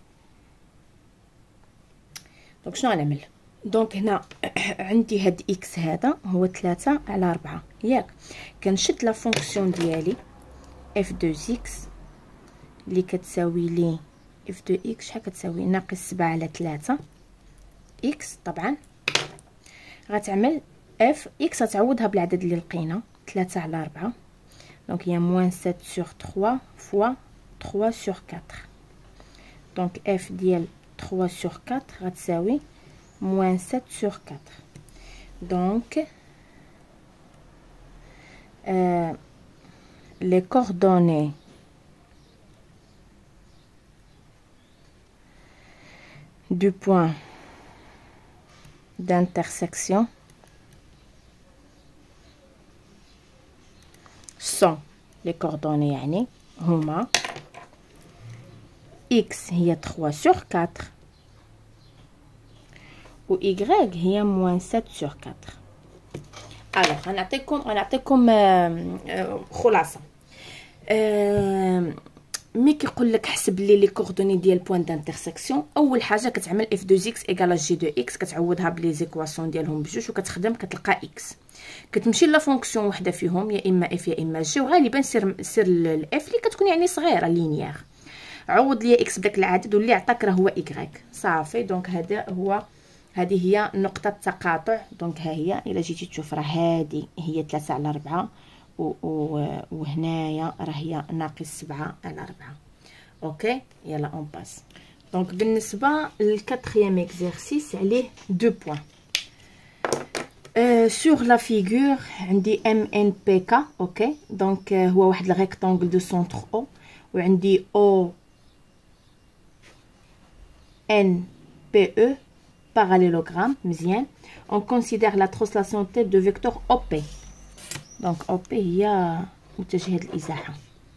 دونك شنو غنعمل؟ دونك هنا عندي هاد اكس هذا هو ثلاثة على أربعة ياك. كنشد لا فونكسيون ديالي اف دو اكس اللي كتساوي لي اف دو اكس شحال كتساوي ناقص سبعة على ثلاثة اكس. طبعا غتعمل اف اكس غتعوضها بالعدد اللي لقينا ثلاثة على أربعة. دونك هي موان سبعة سور ثلاثة فوا ثلاثة سور أربعة. دونك اف ديال ثلاثة سور أربعة غتساوي moins sept sur quatre. Donc euh, les coordonnées du point d'intersection sont les coordonnées يعني هما x هي trois sur quatre و y هي moins sept sur quatre. alors غنعطيكم غنعطيكم خلاصه. مي كيقول لك حسب لي لي كوردوني ديال بوين دانترسيكسيون، اول حاجه كتعمل اف دو اكس ايكال جي دو اكس، كتعوضها بلي زيكواسيون ديالهم بجوج وكتخدم كتلقى اكس، كتمشي لا فونكسيون وحده فيهم يا اما اف يا اما جي، وغالبا سير سير الاف اللي كتكون يعني صغيره لينيير، عوض ليا اكس بداك العدد واللي عطاك راه هو ايكغيك صافي. دونك هذا هو هذه هي نقطه التقاطع. دونك ها هي الا جيتي تشوف راه هذه هي ثلاثة على أربعة و وهنايا راه هي ناقص سبعة على أربعة. اوكي يلا اون باس. دونك بالنسبه للكاتريام اكزرسيس عليه دو بوين. سور لا فيغور عندي ام ان بي كا. اوكي دونك هو واحد الريكتانغل دو سونتر او، وعندي او ان بي او parallélogramme. مزيان. on considère la translation tête de vecteur O P. donc O P هي متجهة الازاحة.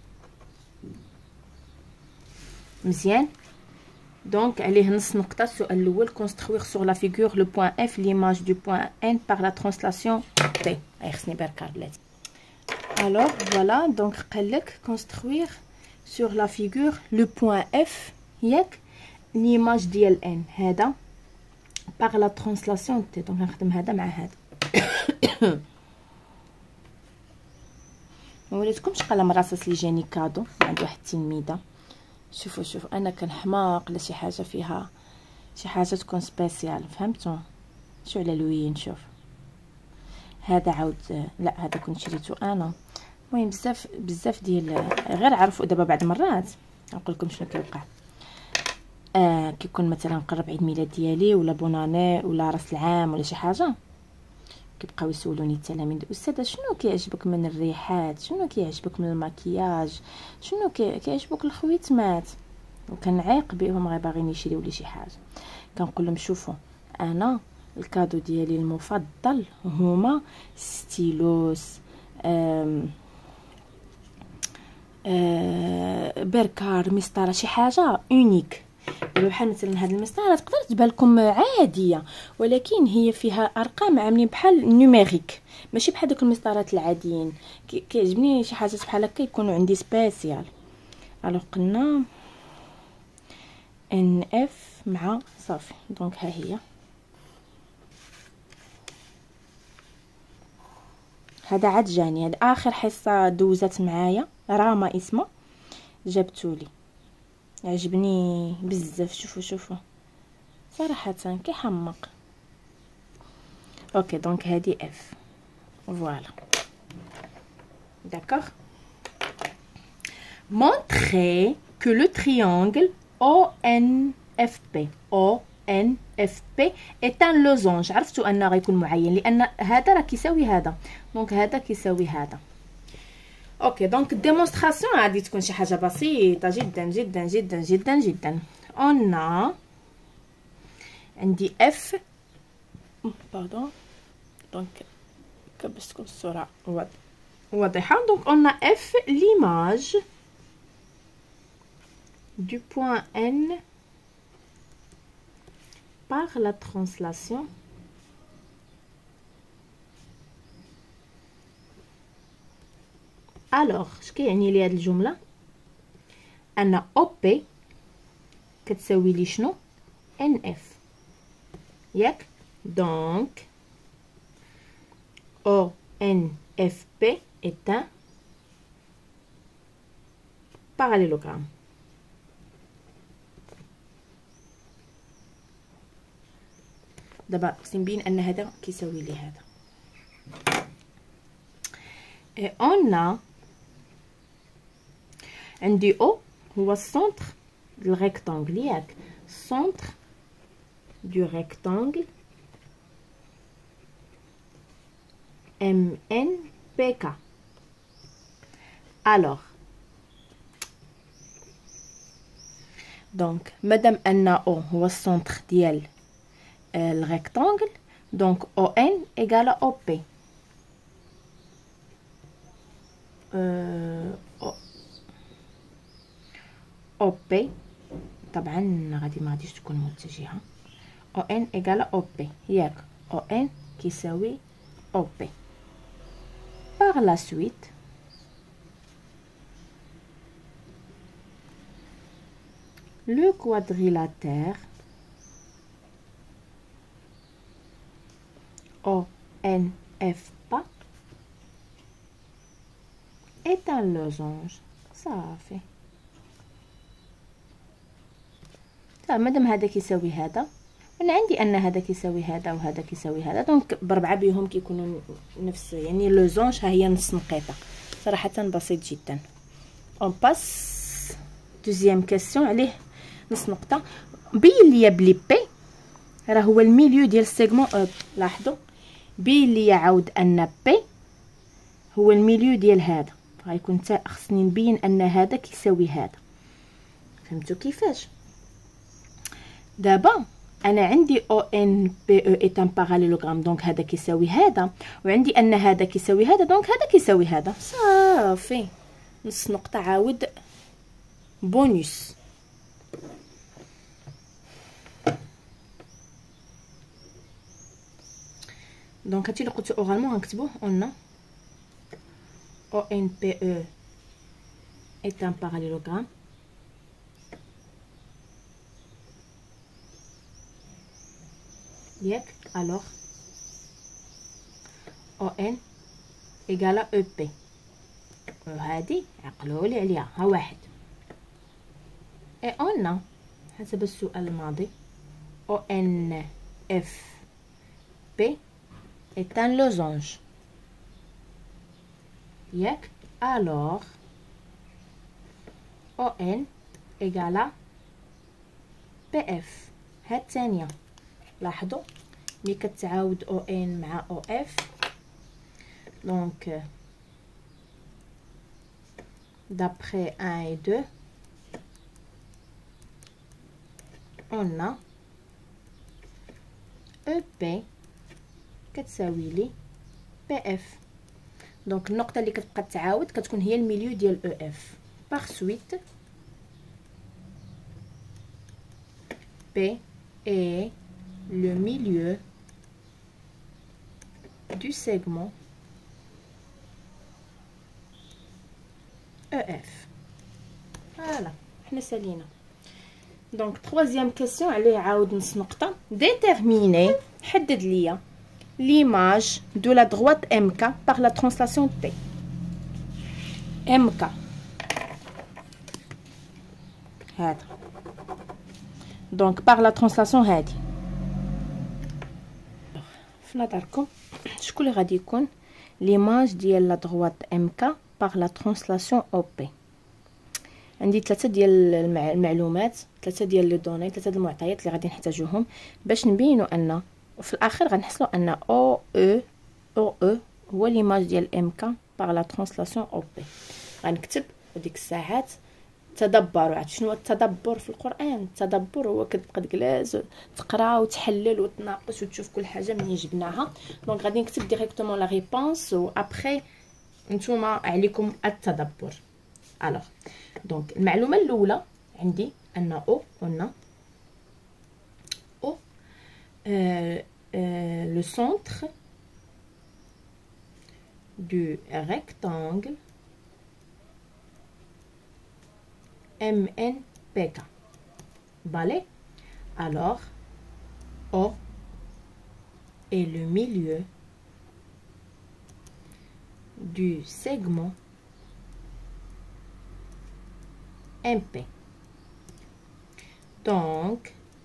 مزيان. donc عليه نص نقطة. السؤال الأول construire sur la figure le point F l'image du point N par la translation T. أي خصني برك بلاتي. alors voilà donc قالك construire sur la figure le point F ياك l'image ديال N هذا par la translation T. donc نخدم هذا مع هذا. موريتكمش قال مراصص لي جاني كادو عند واحد التلميذه. شوفوا شوفوا انا كنحماق لشي حاجه فيها شي حاجه تكون سبيسيال، فهمتوا؟ شو على لوين. شوف هذا عاود لا هذا كنت شريته انا. المهم بزاف بزاف ديال غير عرفوا دابا بعد مرات نقول لكم شنو كيوقع. آه كيكون مثلا قرب عيد ميلاد ديالي ولا بوناني ولا راس العام ولا شي حاجه، كيبقاو يسولوني التلاميذ استاذه شنو كيعجبك من الريحات، شنو كيعجبك من المكياج، شنو كيعجبك الخويتمات، وكنعيق بهم غير باغيين يشريو لي شي حاجه. كنقول لهم شوفوا انا الكادو ديالي المفضل هما ستيلوس أم أه بركار مسطره، شي حاجه اونيك. بحال مثلا هاد المسطره تقدر تبان لكم عاديه ولكن هي فيها ارقام عاملين بحال نيميريك، ماشي بحال دوك المسطرات العاديين. كيعجبني شي حاجات بحال هكا يكونوا عندي سبيسيال. الوغ قلنا ان اف مع صافي. دونك ها هي هذا عاد جاني هذا اخر حصه دوزت معايا راما اسمه جابتولي عجبني بزاف. شوفوا شوفوا صراحه كيحمق. اوكي دونك هذه اف فوالا داكوغ. montrer que le triangle O N F P O N F P est un losange. عرفتوا انه غيكون معين لان هذا راه كيساوي هذا، دونك هذا كيساوي هذا. اوكي دونك الديمونستراسيون غادي تكون شي حاجه بسيطه جدا جدا جدا جدا جدا. on a عندي اف باردون دونك كبستكم الصوره واضحه. دونك on a f l'image du point N par la translation الوغ. اش كيعني لي هاد الجمله؟ ان او بي كتساوي لي شنو؟ ان اف ياك. دونك او ان اف بي est un parallélogramme. دابا خصني نبين ان هذا كيساوي لي هذا. et on a عندي او هو السونتر دو ريكتانغل ياك، سونتر دو ريكتانغل ام ان بي كا. الوغ دونك مادام ان او هو السونتر ديال الريكتانغل دونك او ان ايغال او بي. او بي طبعا غادي ما غاديش تكون متجهه. او ان ايغال او بي ياك او ان كيساوي او بي. باغ لا سويت le quadrilatère O N F P est un losange. صافي مادام هذا كيساوي هذا وانا عندي ان هذا كيساوي هذا وهذا كيساوي هذا دونك بربعه بهم كيكونوا نفس يعني لوزونج. ها هي نص نقيطه صراحه بسيط جدا. اون باس دوزيام كيسيون عليه نص نقطه. بين ليا بلي بي راه هو الميليو ديال السيغمون او. لاحظوا بين ليا عاود ان بي هو الميليو ديال هذا. غيكون حتى خصني نبين ان هذا كيساوي هذا. فهمتوا كيفاش؟ دابا انا عندي او ان بي او ايت ان باراليلوغرام دونك هذا كيساوي هذا وعندي ان هذا كيساوي هذا دونك هذا كيساوي هذا. صافي نص نقطه عاود بونوس. دونك هادشي اللي قلت اورالمون غنكتبوه. قلنا او ان بي او est un parallélogramme ياك. alors او ان égale او بي. وهادي عقلولي عليها ها واحد. اي قلنا حسب السؤال الماضي او ان اف بي est un losange ياك. alors او ان égale بي اف. هاد الثانيه لاحظوا ملي كتعاود او ان مع او اف دونك d'après un et deux on a او بي كتساوي لي بي اف. دونك النقطه اللي كتبقى تعاود كتكون هي الميليو ديال او اف. باغ سويت P est le milieu du segment E F. Voilà, حنا سالينا. دونك troisième question عليه عاود نص نقطة. Déterminer حدد ليا l'image de la droite M K par la translation T. M K هذا دونك باغ لا ترانسلاسيون هادي في نظركم شكون اللي غادي يكون ليماج ديال لا دروات ام كا باغ لا ترانسلاسيون او بي؟ عندي ثلاثه ديال المعلومات، ثلاثه ديال لي دوني، ثلاثه المعطيات اللي غادي نحتاجوهم باش نبينوا ان وفي الاخر غنحصلوا ان او او او او هو ليماج ديال ام كا باغ لا ترانسلاسيون او بي. غنكتب وديك الساعات تدبروا. عاد شنو التدبر في القران؟ التدبر هو كتبقى تجلس تقرا وتحلل وتناقش وتشوف كل حاجه منين جبناها. دونك غادي نكتب ديريكتومون لا ريبونس و ابري نتوما عليكم التدبر. الوغ دونك المعلومه الاولى عندي ان او قلنا او لو سونتر du rectangle M N P K. Balai. Alors, O est le milieu du segment M P. Donc,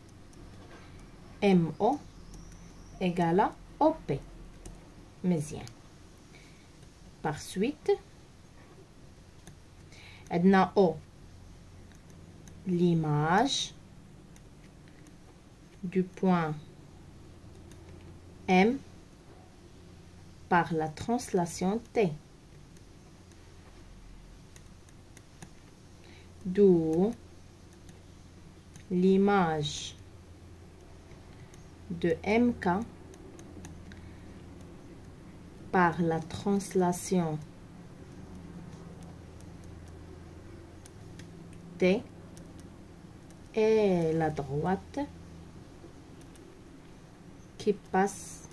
M O égale à O P. مزيان. Par suite, عندنا O l'image du point M par la translation T. D'où l'image de M K par la translation D et la droite qui passe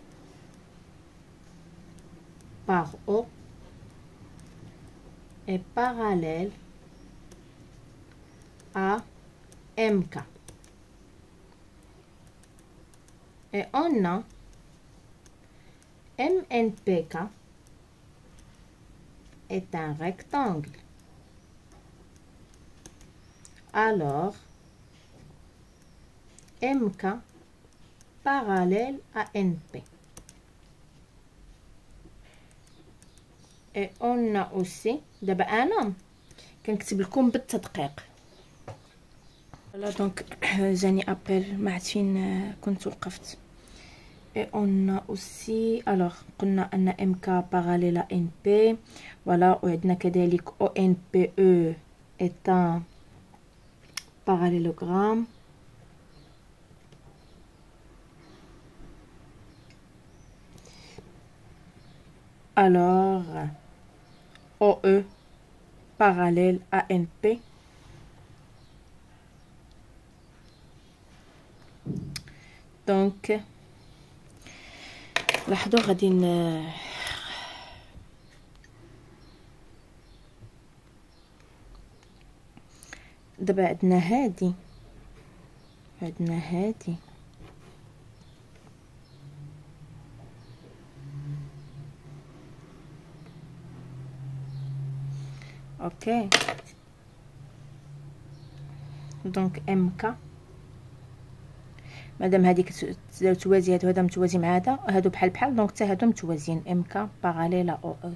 par O est parallèle à M K. Et on a M N P K est un rectangle. Alors, M K parallèle à N P. Et on a aussi دابا انا كنكتب لكم بالتدقيق. فوالا دونك جاني ابل ما عرفت فين كنت وقفت. Et on a aussi alors قلنا ان M K parallèle à N P. voilà وعندنا كذلك O N P E est un parallélogramme. Alors O E parallèle à N P. Donc لاحظوا غادي ن... دابا عندنا هادي عندنا هادي اوكي دونك ام كا مادام هذيك توازي هادو هذا متوازي مع هذا هادو بحال بحال دونك حتى هادو متوازيين ام كا باراليل او او.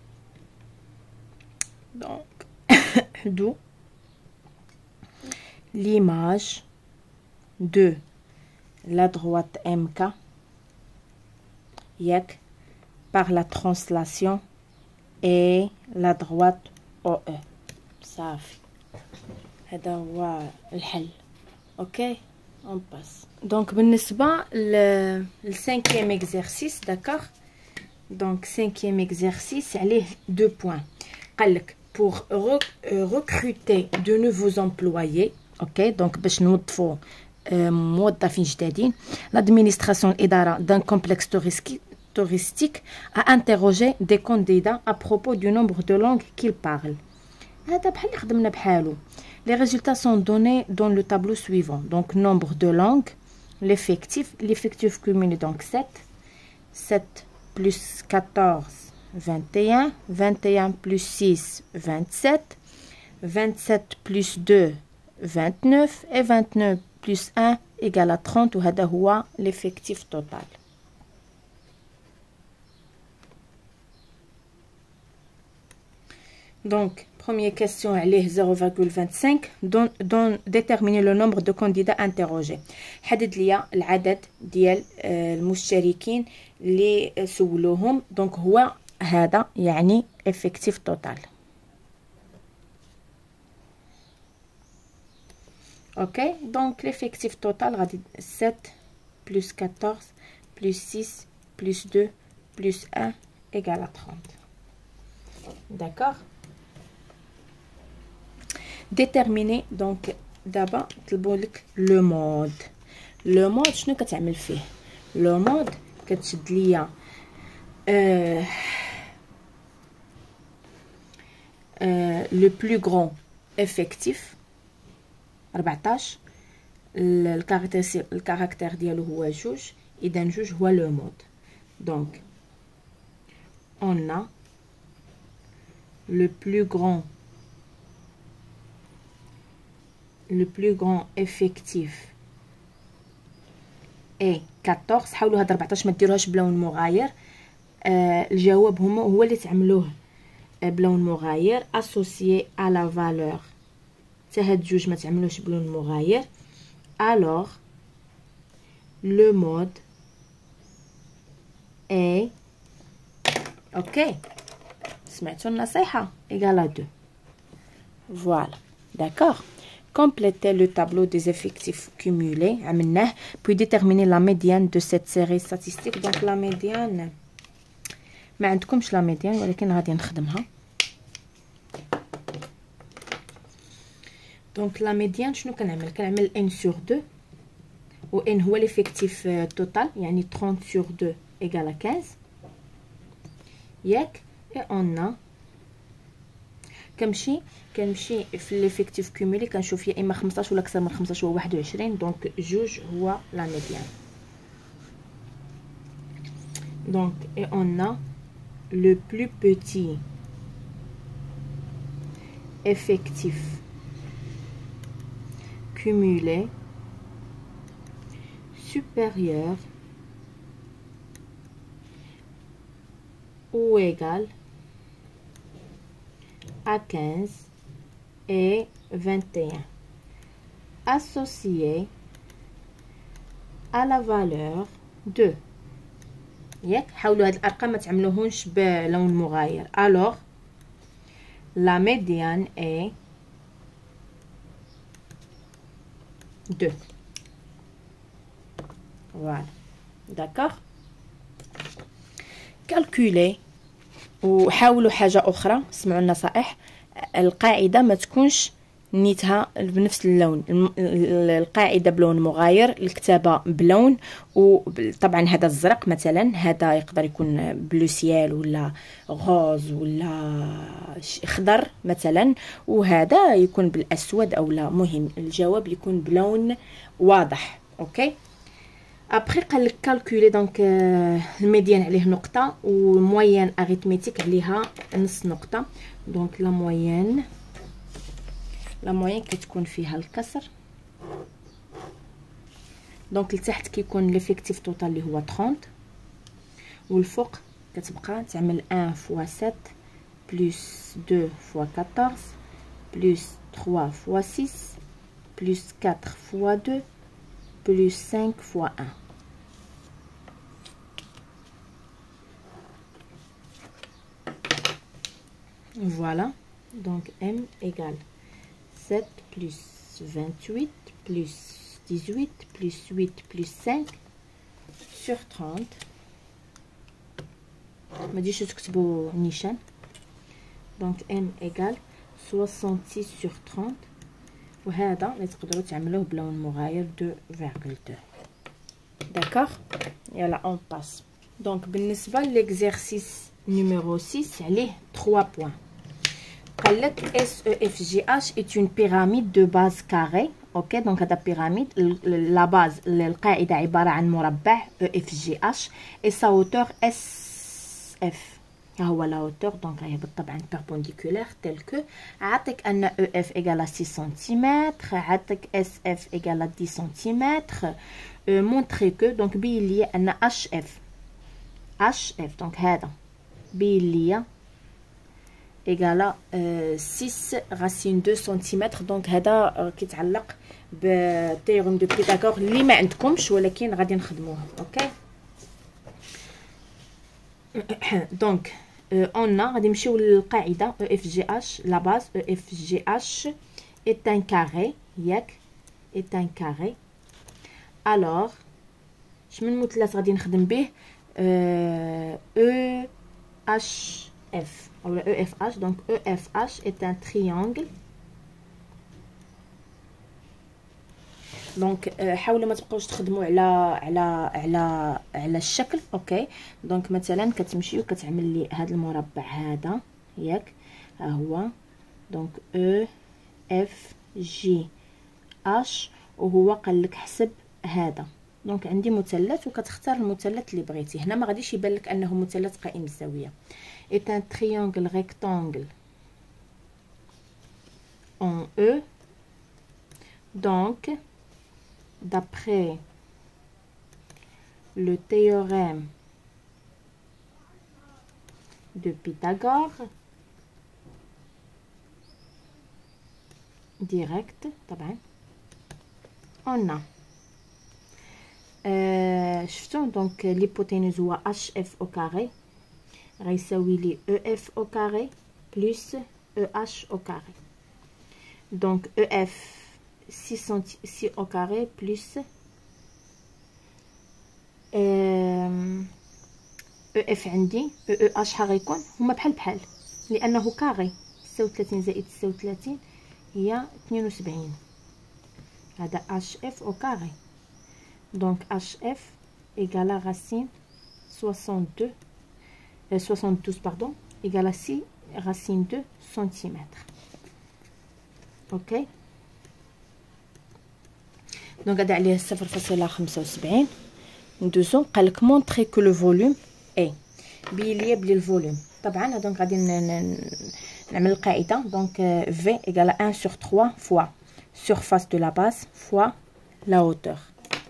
دونك d'où l'image de la droite M K ياك par la translation et la droite O E. صافي هذا هو الحل. اوكي on passe. Donc بالنسبة ل cinquième exercice d'accord. donc cinquième exercice عليه deux points. قالك pour recruter de nouveaux employés. ok donc باش نوظفوا موظفين جدادين. l'administration الإدارة d'un complexe touristique a interrogé des candidats à propos du nombre de langues qu'ils parlent. هذا بحال اللي خدمنا بحالو. Les résultats sont donnés dans le tableau suivant. Donc, nombre de langues, l'effectif, l'effectif cumulé, donc sept. sept plus quatorze, vingt et un. vingt et un plus six, vingt-sept. vingt-sept plus deux, vingt-neuf. Et vingt-neuf plus un égale à trente. Ou هذا هو l'effectif total. Donc, première question, elle est zéro virgule vingt-cinq. Don, don, déterminer le nombre de candidats interrogés. حدد لي العدد ديال المشتركين اللي سولوهم. دونك هو هذا يعني effectif total. اوكي دونك l'effectif total غادي sept plus quatorze plus six plus deux plus un égale à trente. d'accord. déterminer donc دابا طلبوا لك لو مود. لو مود شنو كتعمل فيه؟ لو مود كتشد ليا euh, euh, le plus grand effectif أربعطاش. الكاركتير الكاركتير ديالو هو جوج. اذا جوج هو لو مود. دونك on a le plus grand le plus grand effectif est quatorze. حاولوا هاد أربعطاش ما ديروهاش بلون مغاير. آه الجواب هما هو اللي تعملوه بلون مغاير associé à la valeur. حتى هاد جوج ما تعملوش بلون مغاير. alors le mode est اوكي سمعتوا النصيحه égal à deux. voilà d'accord. compléter le tableau des effectifs cumulés عملناه puis déterminer la médiane de cette série statistique. donc la médiane ما عندكمش la médiane ولكن غادي نخدمها. donc la médiane شنو كنعمل كنعمل n sur deux و n هو l'effectif total يعني trente sur deux égale à quinze ياك. et on a كنمشي كنمشي في ليفيكتيف كومولي كنشوف يا اما خمسطاش ولا اكثر من خمسطاش هو واحد وعشرين. دونك جوج هو لا ميديان. دونك et on a le plus petit effectif cumulé supérieur ou égal à quinze et vingt et un associé à la valeur de ياك. حاولوا هاد الارقام ما تعملوهمش بلون مغاير. alors la médiane est deux. voilà d'accord. calculer وحاولوا حاجه اخرى اسمعوا النصائح. القاعده ما تكونش نيتها بنفس اللون. القاعده بلون مغاير الكتابه بلون. وطبعا هذا الزرق مثلا هذا يقدر يكون بلو سيال ولا غوز ولا خضر مثلا وهذا يكون بالاسود او لا. مهم الجواب يكون بلون واضح. اوكي. ابري قال لك كالكولي دونك الميديان عليه نقطه والموين اريثميتيك عليها نص نقطه. دونك لا موين لا موين كتكون فيها الكسر. دونك لتحت كيكون ليفيكتيف توتال اللي هو ثلاثين والفوق كتبقى تعمل واحد فوا سبعة بلس اثنين فوا أربعطاش بلس ثلاثة فوا ستة بلس أربعة فوا اثنين plus cinq fois un. Voilà. Donc M égale sept plus vingt-huit plus dix-huit plus huit plus cinq sur trente. ما تجيش تكتبوا نيشان. Donc M égale soixante-six sur trente. وهذا اللي تقدروا تعملوه بلون مغاير deux virgule deux. داكوغ. يلا اون باس. دونك بالنسبه ليكزيرسيس نيميرو ستة عليه ثلاثة بوين. قال لك اس او اف جي اش est une pyramide de base carrée. اوكي. دونك هذا بيراميد لا باز القاعده عباره عن مربع او اف جي اش et sa hauteur اس اف. ها هو لا هوتور. دونك راهي بالطبع بيربونديكولير تيل كو. عطيك ان او اف ايغال ستة سنتيمتر. عطيك اس اف ايغال عشرة سنتيمتر. مونطري كو دونك بين لي ان اش اف اش اف دونك هذا بين لي ايغال ستة راسين اثنين سنتيمتر. دونك هذا كيتعلق بتيورم دو بيثاغور اللي ما عندكمش ولكن غادي نخدموها. اوكي. دونك on a غادي نمشيو للقاعده او اف جي اش لا باز او اف جي اش est un carré ياك est un carré. alors شمن المثلث غادي نخدم به او اش اف او او اف اش. دونك او اف اش est un triangle. دونك حاولوا ما تبقاوش تخدموا على على على على الشكل. اوكي. دونك مثلا كتمشي وكتعمل لي هذا المربع هذا ياك ها هو. دونك او اف جي اش وهو قال لك حسب هذا. دونك عندي مثلث وكتختار المثلث اللي بغيتي. هنا ما غاديش يبان لك انه مثلث قائم الزاويه. est un triangle rectangle en E. donc d'après le théorème de Pythagore direct طبعا on a euh, شفتوا دونك l'hypoténuse هو H F au carré غيساوي لي E F au carré plus E H au carré. donc E F ستة سنتي ستة او كاري بلس او اف عندي او او اش غيكون هما بحال بحال لانه كاري. ستة وثلاثين زائد ستة وثلاثين هي اثنين وسبعين. هذا اش اف او كاري. دونك اش اف ايكالا راسين soixante deux euh, soixante-douze pardon égale à six racine deux centimètres. ok donc هذا عليه صفر فاصلة خمسة وسبعين. ندوزو قالك مونطري كو لو فوليوم اي بين ليا بلي الفوليوم. طبعا دونك غادي نعمل القاعده. دونك في ايكال واحد sur trois fois surface de la base fois la hauteur.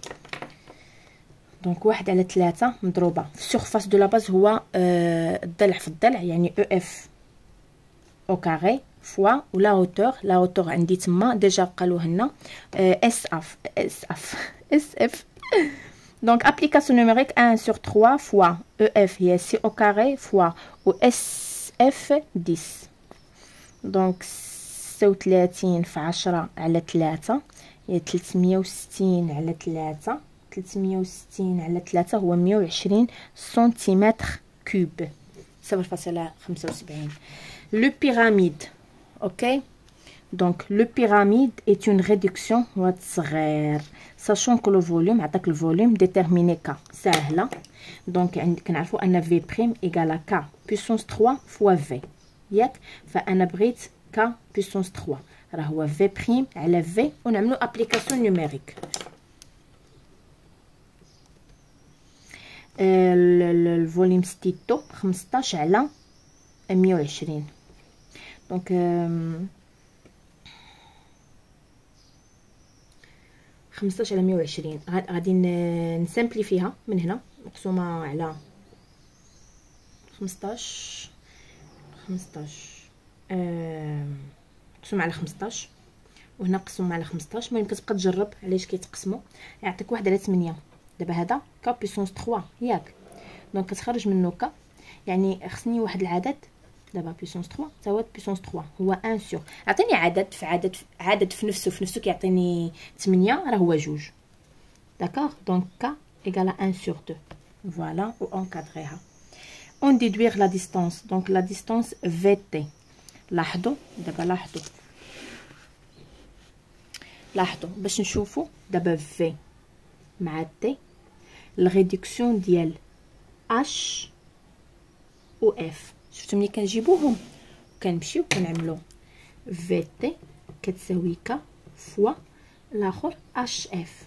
دونك واحد على ثلاثة مضروبه في سورفاس دو لا باز هو آه الضلع في الضلع يعني او اف او كاري فوا ولا هوتور. لا هوتور عندي تما ديجا قالوه لنا اس اف اس اف اس اف. دونك ابليكاسيون نيميريك واحد sur trois فوا او اف هي سي او كاري فوا و اس اف عشرة. دونك ستة وثلاثين في عشرة على ثلاثة هي ثلاثمية وستين على ثلاثة. ثلاثمية وستين على ثلاثة هو مية وعشرين سنتيمتر كوب صفر فاصلة خمسة وسبعين. لو بيراميد اوكي. دونك لو بيراميد est une réduction هو تصغير sachant que le volume عطاك الفوليوم ديتيرميني ك ساهله. دونك عندك كنعرفوا ان في بريم ايكالا ك بويسونس ثلاثة فوا في ياك. فانا بغيت ك بويسونس ثلاثة راه هو في بريم على في ونعملوا ابليكاسيون نيميريك. الفوليوم ستيتو خمسطاش على مية وعشرين. دونك خمسطاش على مية وعشرين غادي نسامبليفيها من هنا مقسومه على خمسطاش خمسطاش مقسومه على خمسطاش وهنا مقسومه على خمسطاش. المهم كتبقى تجرب علاش كيتقسموا. يعطيك واحد على ثمانية. دابا هذا ك بويسونس ثلاثة ياك. دونك كتخرج منه ك يعني خصني واحد العدد. دابا بويسونس ثلاثة تا هو بويسونس ثلاثة هو واحد سور عطيني عدد في عدد في عدد في نفسه في نفسه كيعطيني ثمانية راه هو جوج. داكوغ. دونك ك ايكالا واحد سور اثنين. فوالا و اونكادريها. اون ديدوير لا ديستانس. دونك لا ديستانس في تي. لاحظوا دابا لاحظوا لاحظوا باش نشوفوا دابا في مع تي الريدكسيون ديال اش و اف. شفتوا ملي كنجيبوهم وكنمشيو كنعملو في تي كتساوي ك فوا الاخر اش اف.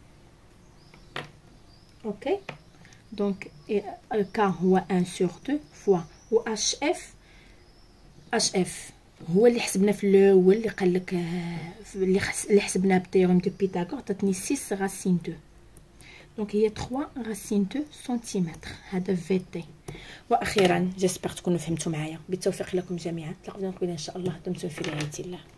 اوكي. دونك ك هو واحد سور اثنين فوا و اش اف. اش اف هو اللي حسبنا في الاول اللي قال لك اللي حسبناه بالتيوريم دو بيتاغور عطاتني ستة راسين اثنين. دونك هي ثلاثة راسين اثنين سنتيمتر. هذا في تي. واخيرا جيسبر تكونوا فهمتوا معايا. بالتوفيق لكم جميعا. تلاقاو بنا ان شاء الله. دمتم في رعايه الله.